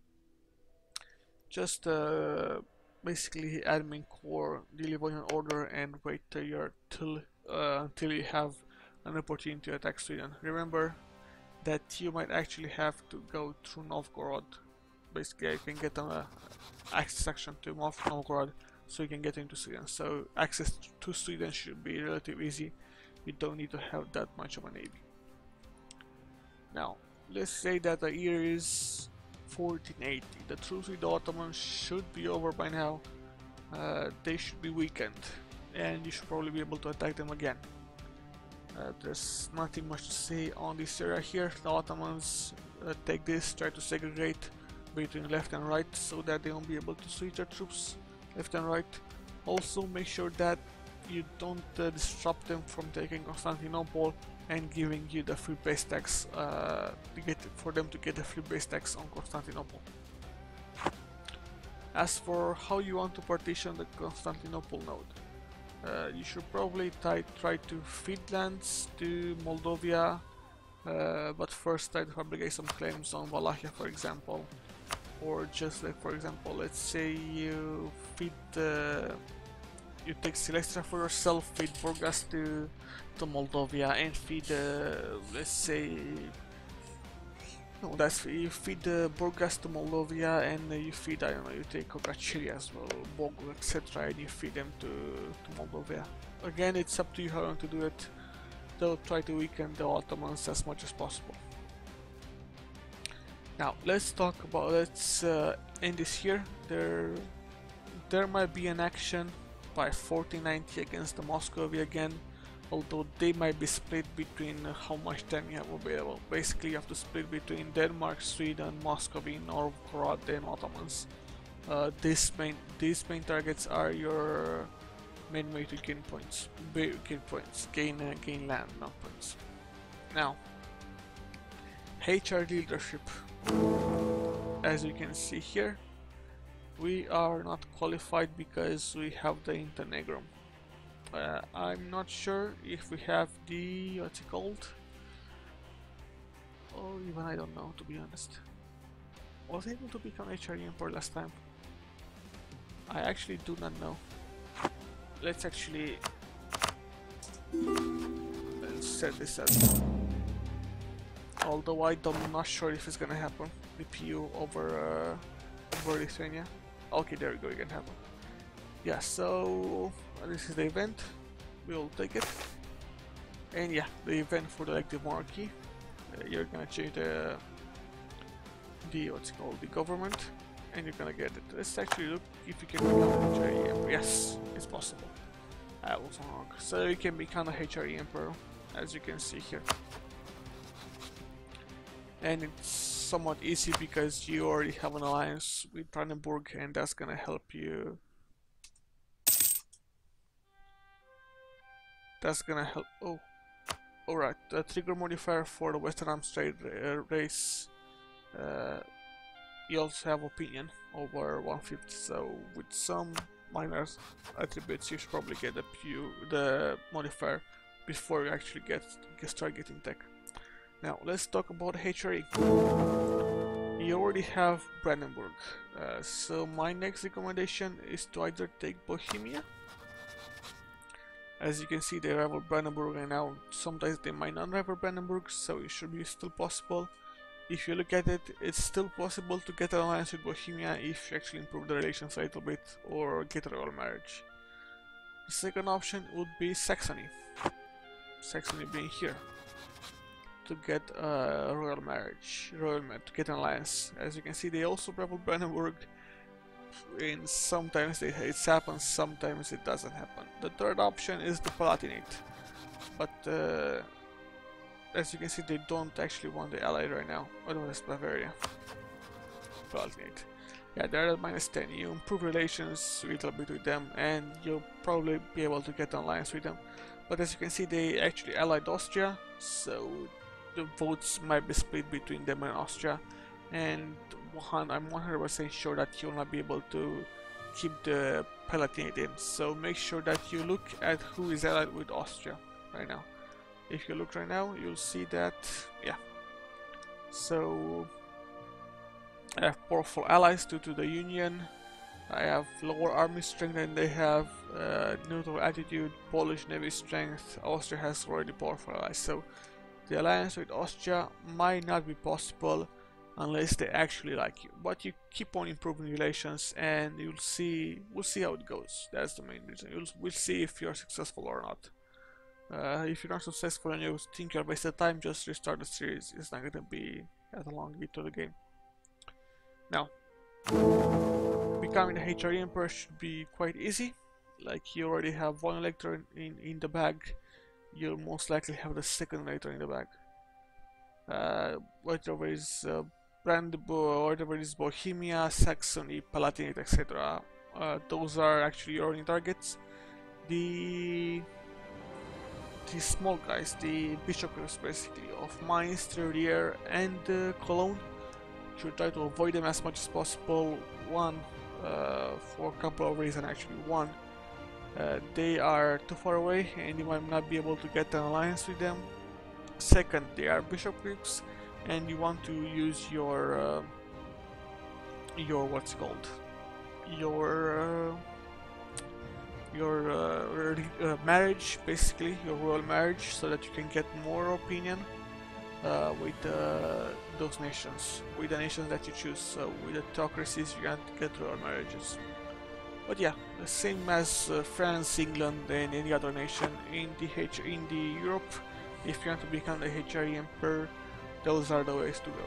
just uh, basically admin core the Livonian Order and wait till you're till uh, until you have an opportunity to attack Sweden. Remember that you might actually have to go through Novgorod. Basically, you can get an uh, access section to Novgorod, so you can get into Sweden. So access to Sweden should be relatively easy. You don't need to have that much of a navy. Now, let's say that the year is fourteen eighty. The truce with the Ottomans should be over by now. Uh, they should be weakened, and you should probably be able to attack them again. Uh, there's nothing much to say on this area here. The Ottomans uh, take this, try to segregate between left and right so that they won't be able to switch their troops left and right. Also, make sure that you don't uh, disrupt them from taking Constantinople and giving you the free base tax uh, to get for them to get a free base tax on Constantinople. As for how you want to partition the Constantinople node, uh, you should probably try, try to feed lands to Moldavia, uh, but first try to fabricate some claims on Wallachia, for example, or just like for example, let's say you feed uh, you take Silestra for yourself, feed Burgas to to Moldavia, and feed uh, let's say no, that's you feed uh, Burgas to Moldavia, and uh, you feed I don't know, you take Kokachiri as well, Bogu, et cetera, and you feed them to to Moldavia. Again, it's up to you how you want to do it. They'll try to weaken the Ottomans as much as possible. Now let's talk about let's uh, end this here. There there might be an action by fourteen ninety against the Muscovy again, although they might be split between uh, how much time you have available. Basically, you have to split between Denmark, Sweden, Muscovy, Novgorod, and Ottomans. Uh, these main these main targets are your main way to gain points, gain points, gain uh, gain land, not points. Now, H R leadership. As you can see here, we are not qualified because we have the Internegrum. Uh, I'm not sure if we have the, what's it called? Or even I don't know, to be honest. Was I able to become H R Emperor last time? I actually do not know. Let's actually let's set this up. Although I don't, I'm not sure if it's gonna happen. The P U over uh, over Lithuania. Okay, there we go. You can happen. Yeah. So uh, this is the event. We'll take it. And yeah, the event for the elective monarchy. Uh, you're gonna change the the what's it called the government, and you're gonna get it. Let's actually look if you can become H R E Emperor. Yes, it's possible. I was wrong. So you can become a H R E Emperor, as you can see here. And it's somewhat easy because you already have an alliance with Brandenburg, and that's gonna help you. That's gonna help. Oh, alright. The trigger modifier for the Western Arms trade uh, race. Uh, you also have opinion over one fifty. So with some minor attributes, you should probably get the P U, the modifier before you actually get, get start getting tech. Now let's talk about H R E. You already have Brandenburg, uh, so my next recommendation is to either take Bohemia. As you can see, they rival Brandenburg right now. Sometimes they might not rival Brandenburg, so it should be still possible. If you look at it, it's still possible to get an alliance with Bohemia if you actually improve the relations a little bit or get a royal marriage. The second option would be Saxony. Saxony being here to get a royal marriage, royal ma to get an alliance. As you can see, they also rival Brandenburg. And sometimes it happens, sometimes it doesn't happen. The third option is the Palatinate, but uh, as you can see, they don't actually want the ally right now. Otherwise, Bavaria. Palatinate. Yeah, they're at minus ten. You improve relations a little bit with them, and you'll probably be able to get an alliance with them. But as you can see, they actually allied Austria, so the votes might be split between them and Austria. And I'm one hundred percent sure that you'll not be able to keep the Palatinate in. So make sure that you look at who is allied with Austria right now. If you look right now, you'll see that, yeah. So I have powerful allies due to the Union. I have lower army strength than they have, uh, neutral attitude, Polish navy strength. Austria has already powerful allies. So the alliance with Austria might not be possible unless they actually like you. But you keep on improving relations, and you'll see. We'll see how it goes. That's the main reason. You'll, we'll see if you're successful or not. Uh, if you're not successful and you think you're wasted time, just restart the series. It's not gonna be as long into the game. Now, becoming the H R E Emperor should be quite easy. Like, you already have one elector in in the bag. You'll most likely have the second elector in the bag. Uh, whatever is uh, Brandenburg, whatever is Bohemia, Saxony, Palatinate, et cetera. Uh, those are actually your only targets. The the small guys, the bishoprics basically of Mainz, Trier, and uh, Cologne, should try to avoid them as much as possible. One, uh, for a couple of reasons actually. One, uh, they are too far away and you might not be able to get an alliance with them. Second, they are bishoprics, and you want to use your uh, your what's it called your uh, your uh, uh, marriage, basically your royal marriage, so that you can get more opinion uh, with uh, those nations, with the nations that you choose. So with the theocracies, you can't get royal marriages. But yeah, the same as uh, France, England, and any other nation in the H in the Europe. If you want to become the H R E Emperor, those are the ways to go.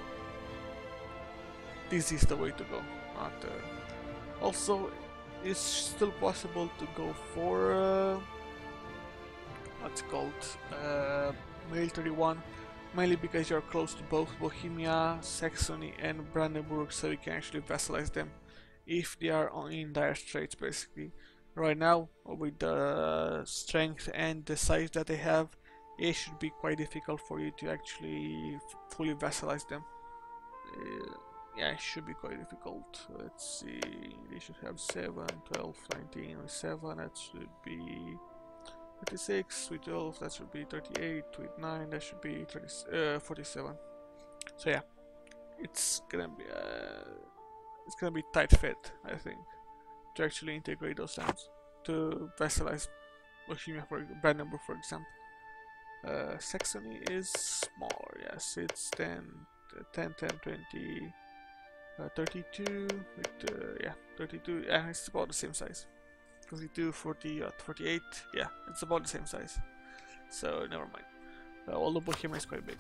This is the way to go. Not, uh... Also, it's still possible to go for uh... what's it called uh, military one, mainly because you're close to both Bohemia, Saxony, and Brandenburg, so you can actually vassalize them if they are on in dire straits. Basically, right now with the strength and the size that they have, it should be quite difficult for you to actually fully vassalize them. Uh, yeah, it should be quite difficult. Let's see, they should have seven, twelve, nineteen, with seven, that should be thirty-six, with twelve, that should be thirty-eight, with nine, that should be thirty, uh, forty-seven. So yeah, it's gonna be uh, it's gonna be tight fit, I think, to actually integrate those towns, to vassalize Bohemia, for Brandenburg, for example. Uh, Saxony is smaller, yes, it's ten, ten, ten, twenty, uh, thirty-two, with, uh, yeah, thirty-two, yeah, it's about the same size. thirty-two, forty, uh, forty-eight, yeah, it's about the same size. So, never mind. Uh, although Bohemia is quite big.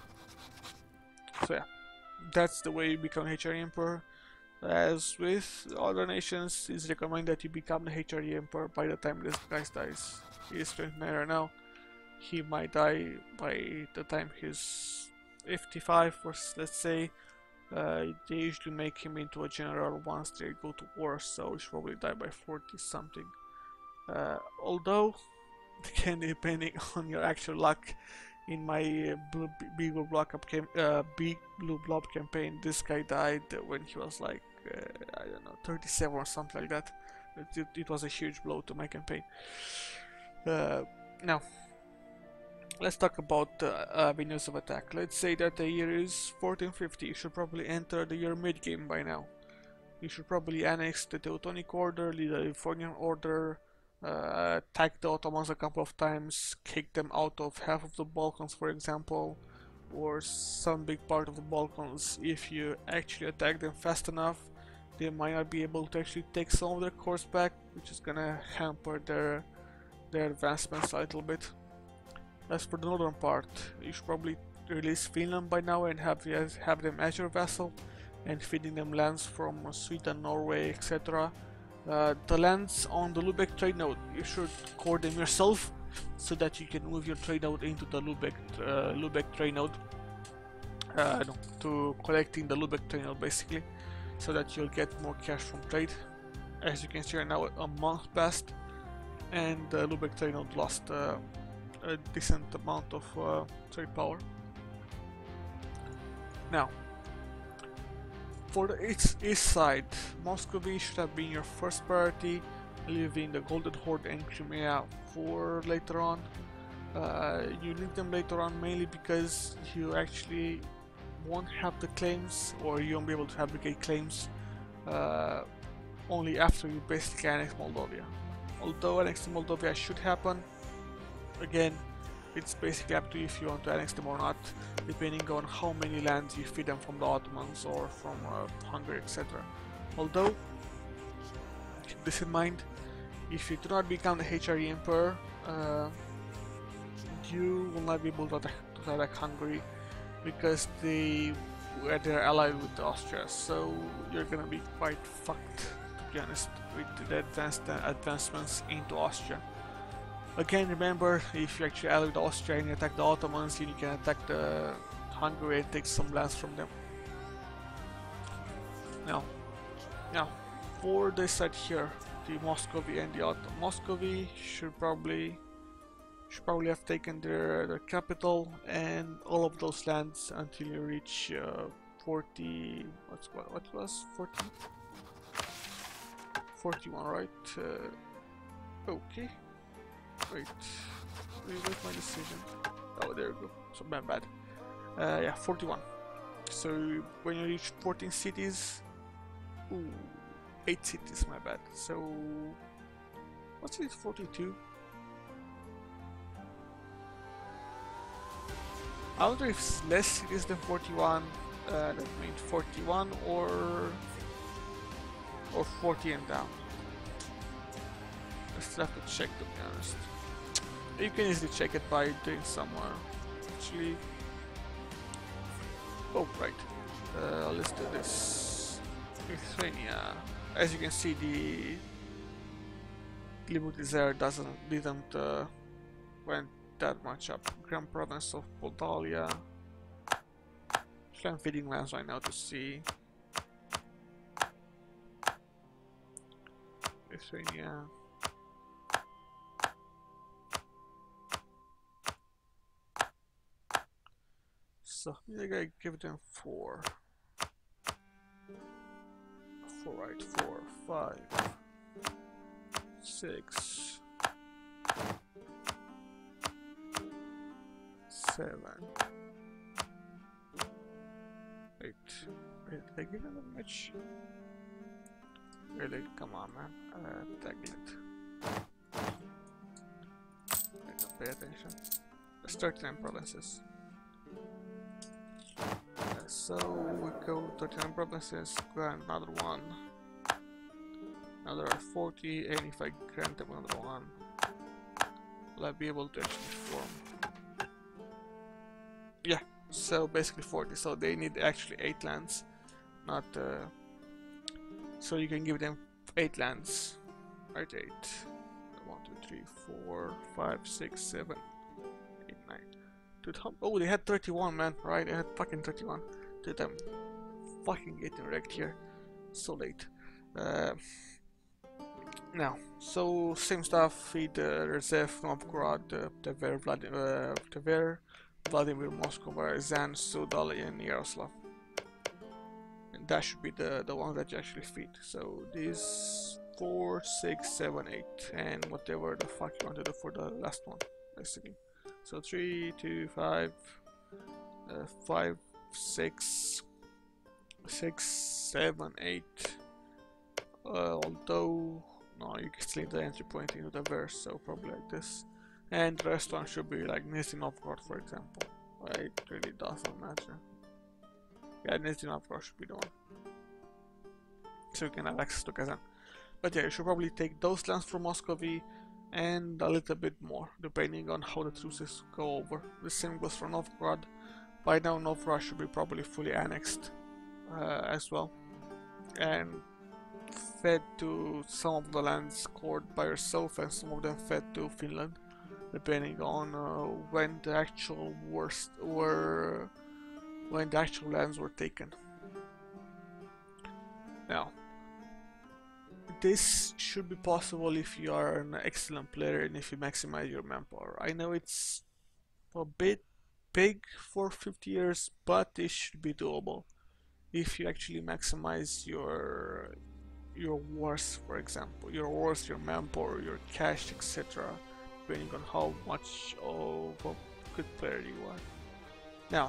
So yeah, that's the way you become H R E Emperor. As with other nations, it's recommended that you become the H R E Emperor by the time this guy dies. He is twenty-nine right now. He might die by the time he's fifty-five, or let's say. Uh, they usually make him into a general once they go to war, so he should probably die by forty something. Uh, although, again, depending on your actual luck, in my uh, blue, big blue blob campaign, uh, big blue blob campaign, this guy died when he was like uh, I don't know, thirty-seven or something like that. It, it, it was a huge blow to my campaign. Uh, now. let's talk about uh, avenues of attack. Let's say that the year is fourteen fifty. You should probably enter the year mid-game by now. You should probably annex the Teutonic Order, the Livonian Order, uh, attack the Ottomans a couple of times, kick them out of half of the Balkans, for example, or some big part of the Balkans. If you actually attack them fast enough, they might not be able to actually take some of their cores back, which is gonna hamper their their advancements a little bit. As for the northern part, you should probably release Finland by now and have have them as your vassal, and feeding them lands from Sweden, Norway, et cetera. Uh, the lands on the Lubeck trade node, you should core them yourself, so that you can move your trade node into the Lubeck uh, Lubeck trade node. Uh, no, to collecting the Lubeck trade node basically, so that you'll get more cash from trade. As you can see right now, a month passed, and the Lubeck trade node lost uh, a decent amount of uh, trade power. Now, for the east, east side, Muscovy should have been your first priority, leaving the Golden Horde and Crimea for later on. Uh, you need them later on mainly because you actually won't have the claims, or you won't be able to fabricate claims uh, only after you basically annex Moldavia. Although annexing Moldavia should happen, again, it's basically up to you if you want to annex them or not, depending on how many lands you feed them from the Ottomans or from uh, Hungary, et cetera. Although, keep this in mind, if you do not become the H R E Emperor, uh, you will not be able to attack, to attack Hungary, because they were they're allied with Austria, so you're gonna be quite fucked, to be honest, with the advanced uh, advancements into Austria. Again, remember, if you actually ally with Austria and you attack the Ottomans, you can attack the Hungary and take some lands from them. Now, now, for this side here, the Muscovy and the Ottoman. Muscovy should probably should probably have taken their, their capital and all of those lands until you reach uh, forty. What's what? What was forty? forty-one, right? Uh, okay. Wait, wait, my decision. Oh, there we go. So my bad. Uh, yeah, forty-one. So when you reach fourteen cities, ooh, eight cities. My bad. So what's it? forty-two. I wonder if it's less cities than forty-one. Uh, that means forty-one or or forty and down. I still have to check, to be honest. You can easily check it by doing some uh, actually. Oh, right. Uh, let's do this. Lithuania. As you can see, the Libudizar doesn't didn't uh, went that much up. Grand Province of Podalia. I'm feeding lands right now to see. Lithuania. So maybe I give them four. Four, right? Four, five, six, seven, eight. Wait, did I give them that much? Really? Come on, man. Uh, tag it. I don't pay attention. There's thirty-nine provinces. So we go thirty-nine provinces, grant another one, another forty, and if I grant them another one, will I be able to actually form? Yeah, so basically forty, so they need actually eight lands, not uh, so you can give them eight lands, right? eight, one, two, three, four, five, six, seven, eight, nine. Dude, how, oh, they had thirty-one, man, right? They had fucking thirty-one. Dude, I'm fucking getting wrecked here. So late. Uh, now, so same stuff. Feed uh, Rezev, Novgorod, uh, Tver, Vladimir, uh, Tver, Vladimir, Moscow, Zan, Sudal, and Yaroslav. And that should be the the ones that you actually feed. So these four, six, seven, eight, and whatever the fuck you want to do for the last one, basically. So three, two, five, uh, five, six, six, seven, eight. Uh, although no, you can still leave the entry point into the verse, so probably like this. And the rest one should be like Nizhny Novgorod, for example. It really doesn't matter. Yeah, Nizhny Novgorod should be the one. So you can have access to Kazan. But yeah, you should probably take those lands from Muscovy and a little bit more, depending on how the truces go over. The same goes for Novgorod. By now Novgorod should be probably fully annexed uh, as well. And fed to some of the lands scored by yourself and some of them fed to Finland, depending on uh, when the actual wars were, when the actual lands were taken. Now, this should be possible if you are an excellent player and if you maximize your manpower. I know it's a bit big for fifty years, but it should be doable if you actually maximize your your wars, for example, your wars, your manpower, your cash, et cetera, depending on how much of a good player you are. Now,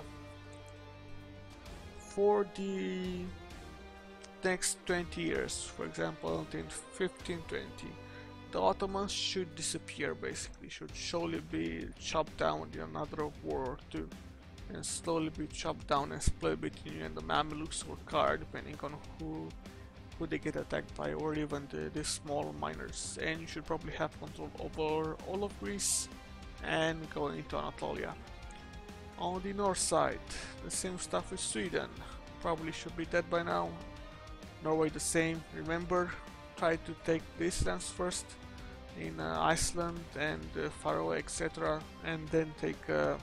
for the next twenty years, for example, until fifteen twenty, the Ottomans should disappear, basically, should surely be chopped down in another war or two, and slowly be chopped down and split between you and the Mamluks or Kar, depending on who who they get attacked by, or even the, the small miners. And you should probably have control over all of Greece and go into Anatolia. On the north side, the same stuff with Sweden. Probably should be dead by now. Norway the same. Remember, try to take these lands first in uh, Iceland and uh, Faroe, et cetera, and then take uh,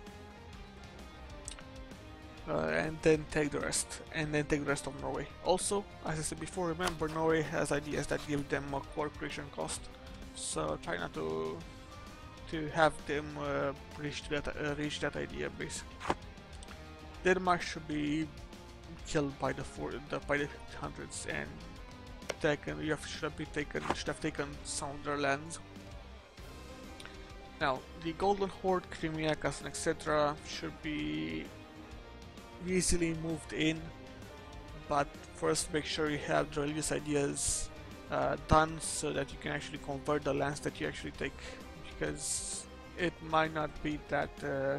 uh, and then take the rest, and then take the rest of Norway. Also, as I said before, remember Norway has ideas that give them a core creation cost, so try not to to have them uh, reach that uh, reach that idea. Basically, Denmark should be killed by the four, the, by the fifteen hundreds, and taken. You have, should have been taken. Should have taken some of their lands. Now, the Golden Horde, Crimea, Kazan, et cetera, should be easily moved in, but first make sure you have the religious ideas uh, done so that you can actually convert the lands that you actually take, because it might not be that uh,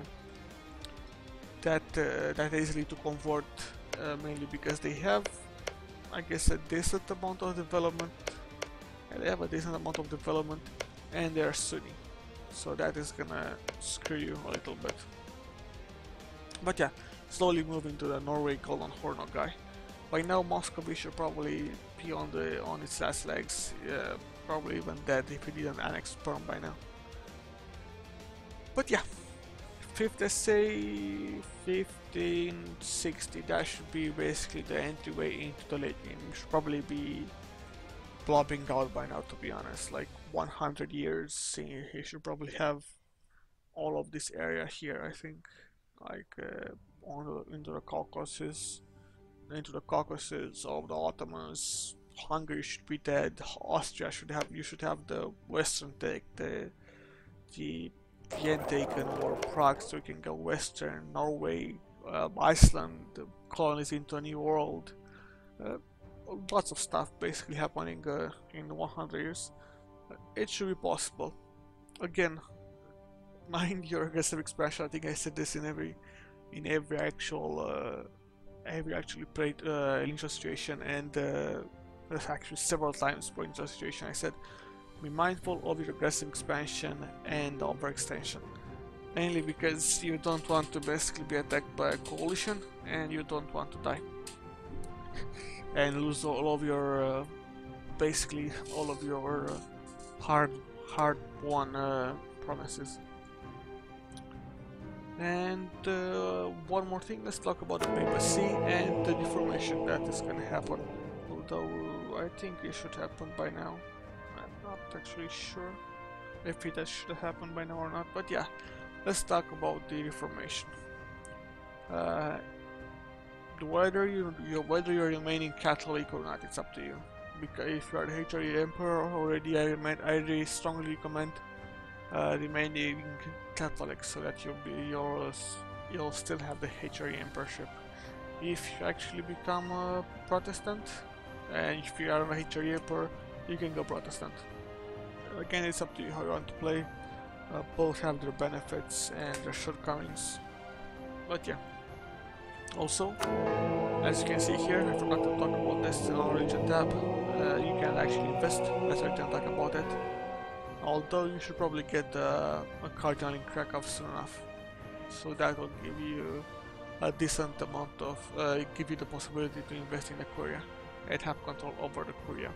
that uh, that easily to convert. Uh, mainly because they have, I guess, a decent amount of development, and they have a decent amount of development, and they are Sunni, so that is gonna screw you a little bit. But yeah, slowly moving to the Norway Golden Horde guy. By now, Moscow should probably be on the on its last legs, uh, probably even dead if it didn't annex Perm by now. But yeah. Fifth essay, fifteen sixty, that should be basically the entryway into the late game. You should probably be blobbing out by now, to be honest. Like one hundred years, you should probably have all of this area here, I think. Like uh, on the, into the Caucasus, into the Caucasus of the Ottomans. Hungary should be dead. Austria should have, you should have the Western take, the, the Vienna taken, or Prague, so you can go western, Norway, uh, Iceland, the colonies into a new world. Uh, lots of stuff basically happening uh, in one hundred years. Uh, it should be possible. Again, mind your aggressive expansion. I think I said this in every in every actual uh, every actually played uh, initial situation, and uh, actually several times for initial situation I said, be mindful of your aggressive expansion and overextension, mainly because you don't want to basically be attacked by a coalition, and you don't want to die and lose all of your uh, basically all of your uh, hard hard won uh, promises. And uh, one more thing, let's talk about the papacy and the deformation that is gonna happen, although I think it should happen by now. I'm not actually sure if it should have happened by now or not, but yeah, let's talk about the Reformation. Uh, whether you, you whether you're remaining Catholic or not, it's up to you. Because if you are the H R E Emperor already, I, recommend, I really strongly recommend uh, remaining Catholic, so that you'll be you'll you'll still have the H R E emperorship. If you actually become a Protestant, and if you are a H R E emperor, you can go Protestant. Again, it's up to you how you want to play. Uh, both have their benefits and their shortcomings. But yeah. Also, as you can see here, I forgot to talk about this in our religion tab. Uh, you can actually invest. That's why I didn't talk about it. Although you should probably get uh, a cardinal in Krakow soon enough, so that will give you a decent amount of, uh, give you the possibility to invest in the Curia and have control over the Curia.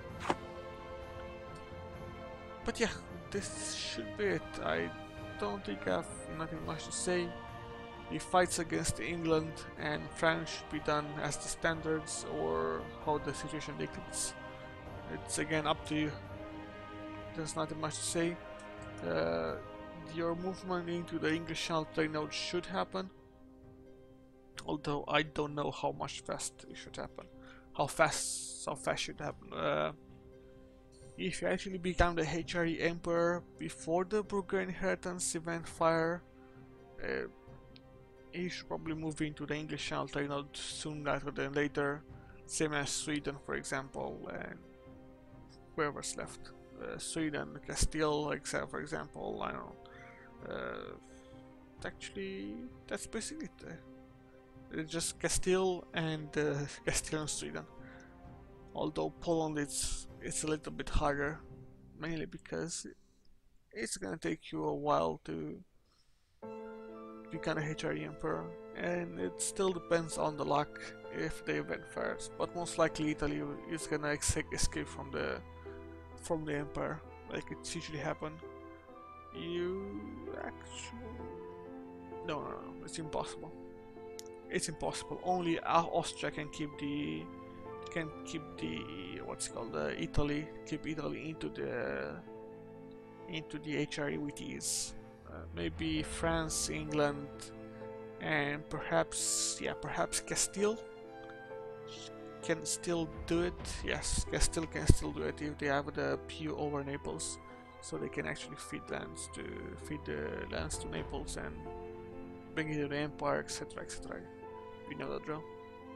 But yeah, this should be it. I don't think I have nothing much to say. The fights against England and France should be done as the standards or how the situation dictates. It's again up to you. There's nothing much to say. Uh, your movement into the English Channel trade node should happen, although I don't know how much fast it should happen. How fast, how fast should happen. Uh, if you actually become the H R E Emperor before the Bulgarian Inheritance event fire, uh, you should probably move into the English Channel trade node soon rather than later, same as Sweden, for example, and whoever's left. Uh, Sweden, Castile, except for example, I don't know. Uh, actually, that's basically it. Uh, it's just Castile and uh, Castile and Sweden. Although Poland, it's it's a little bit harder, mainly because it's gonna take you a while to become a H R E Emperor, and it still depends on the luck if the event fires. But most likely, Italy is gonna escape from the from the Empire, like it's usually happen. You actually no, no, no, it's impossible. It's impossible. Only Austria can keep the can keep the what's it called uh, Italy keep Italy into the into the H R E with ease. Uh, maybe France, England, and perhaps yeah, perhaps Castile can still do it. Yes, Castile can still do it if they have the P U over Naples, so they can actually feed lands to feed the lands to Naples and bring it to the Empire, et cetera, et cetera. You know the drill.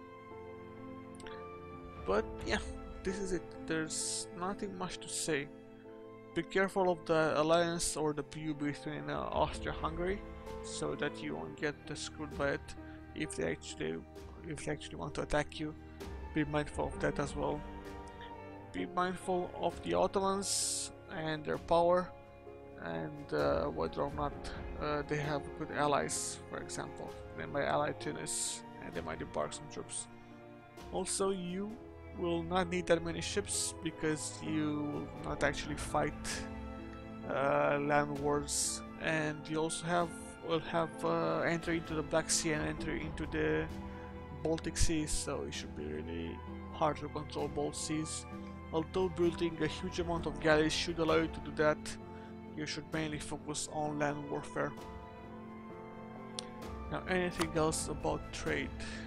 But yeah, this is it. There's nothing much to say. Be careful of the alliance or the P U between uh, Austria-Hungary, so that you won't get uh, screwed by it if they actually if they actually want to attack you. Be mindful of that as well. Be mindful of the Ottomans and their power, and uh, whether or not uh, they have good allies. For example, they might ally Tunis, and they might embark some troops. Also, you will not need that many ships because you will not actually fight uh, land wars, and you also have will have uh, entry into the Black Sea and entry into the Baltic Sea, so it should be really hard to control both seas. Although building a huge amount of galleys should allow you to do that, you should mainly focus on land warfare. Now, anything else about trade?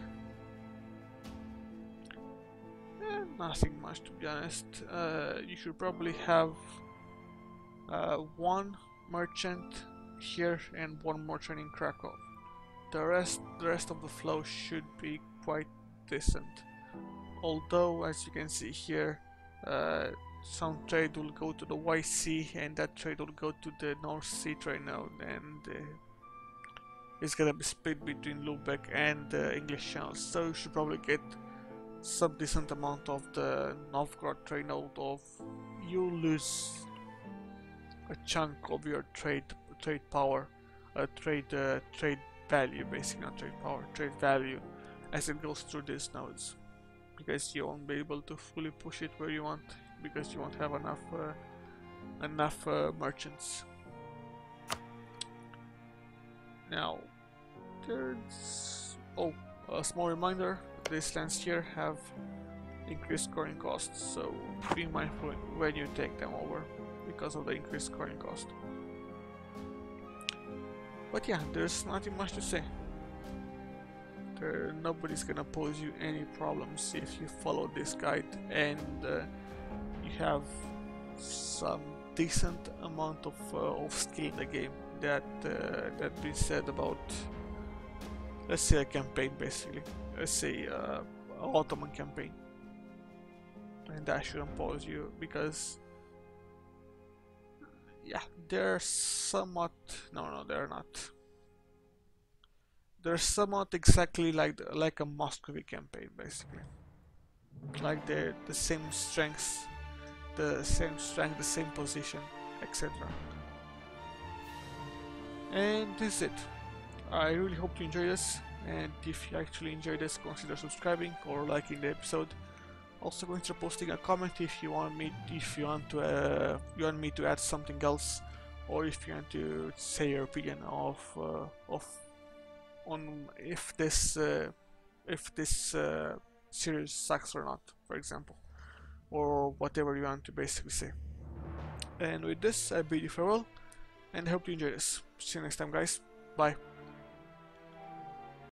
Eh, nothing much, to be honest. Uh, you should probably have uh, one merchant here and one merchant in Krakow. The rest, the rest of the flow should be quite decent. Although, as you can see here, uh, some trade will go to the White Sea, and that trade will go to the North Sea trade node, and uh, it's gonna be split between Lubeck and the English Channel. So you should probably get some decent amount of the Novgorod trade node. Of you lose a chunk of your trade trade power, uh, trade uh, trade. value, basically not trade power, trade value, as it goes through these nodes, because you won't be able to fully push it where you want, because you won't have enough uh, enough uh, merchants. Now, there's oh, a small reminder: these lands here have increased scoring costs, so be mindful when you take them over because of the increased scoring cost. But yeah, there's nothing much to say. There, nobody's gonna pose you any problems if you follow this guide and uh, you have some decent amount of uh, of skill in the game that uh, that been said about, let's say, a campaign, basically. Let's say uh, an Ottoman campaign, and that shouldn't pause you because, yeah, they're somewhat, no, no, they're not. They're somewhat exactly like the, like a Muscovy campaign, basically. Like they're the same strengths, the same strength, the same position, et cetera. And this is it. I really hope you enjoyed this, and if you actually enjoyed this, consider subscribing or liking the episode. Also consider posting a comment if you want me, if you want to, uh, you want me to add something else, or if you want to say your opinion of uh, of on if this uh, if this uh, series sucks or not, for example, or whatever you want to basically say. And with this, I bid you farewell, and I hope you enjoy this. See you next time, guys. Bye.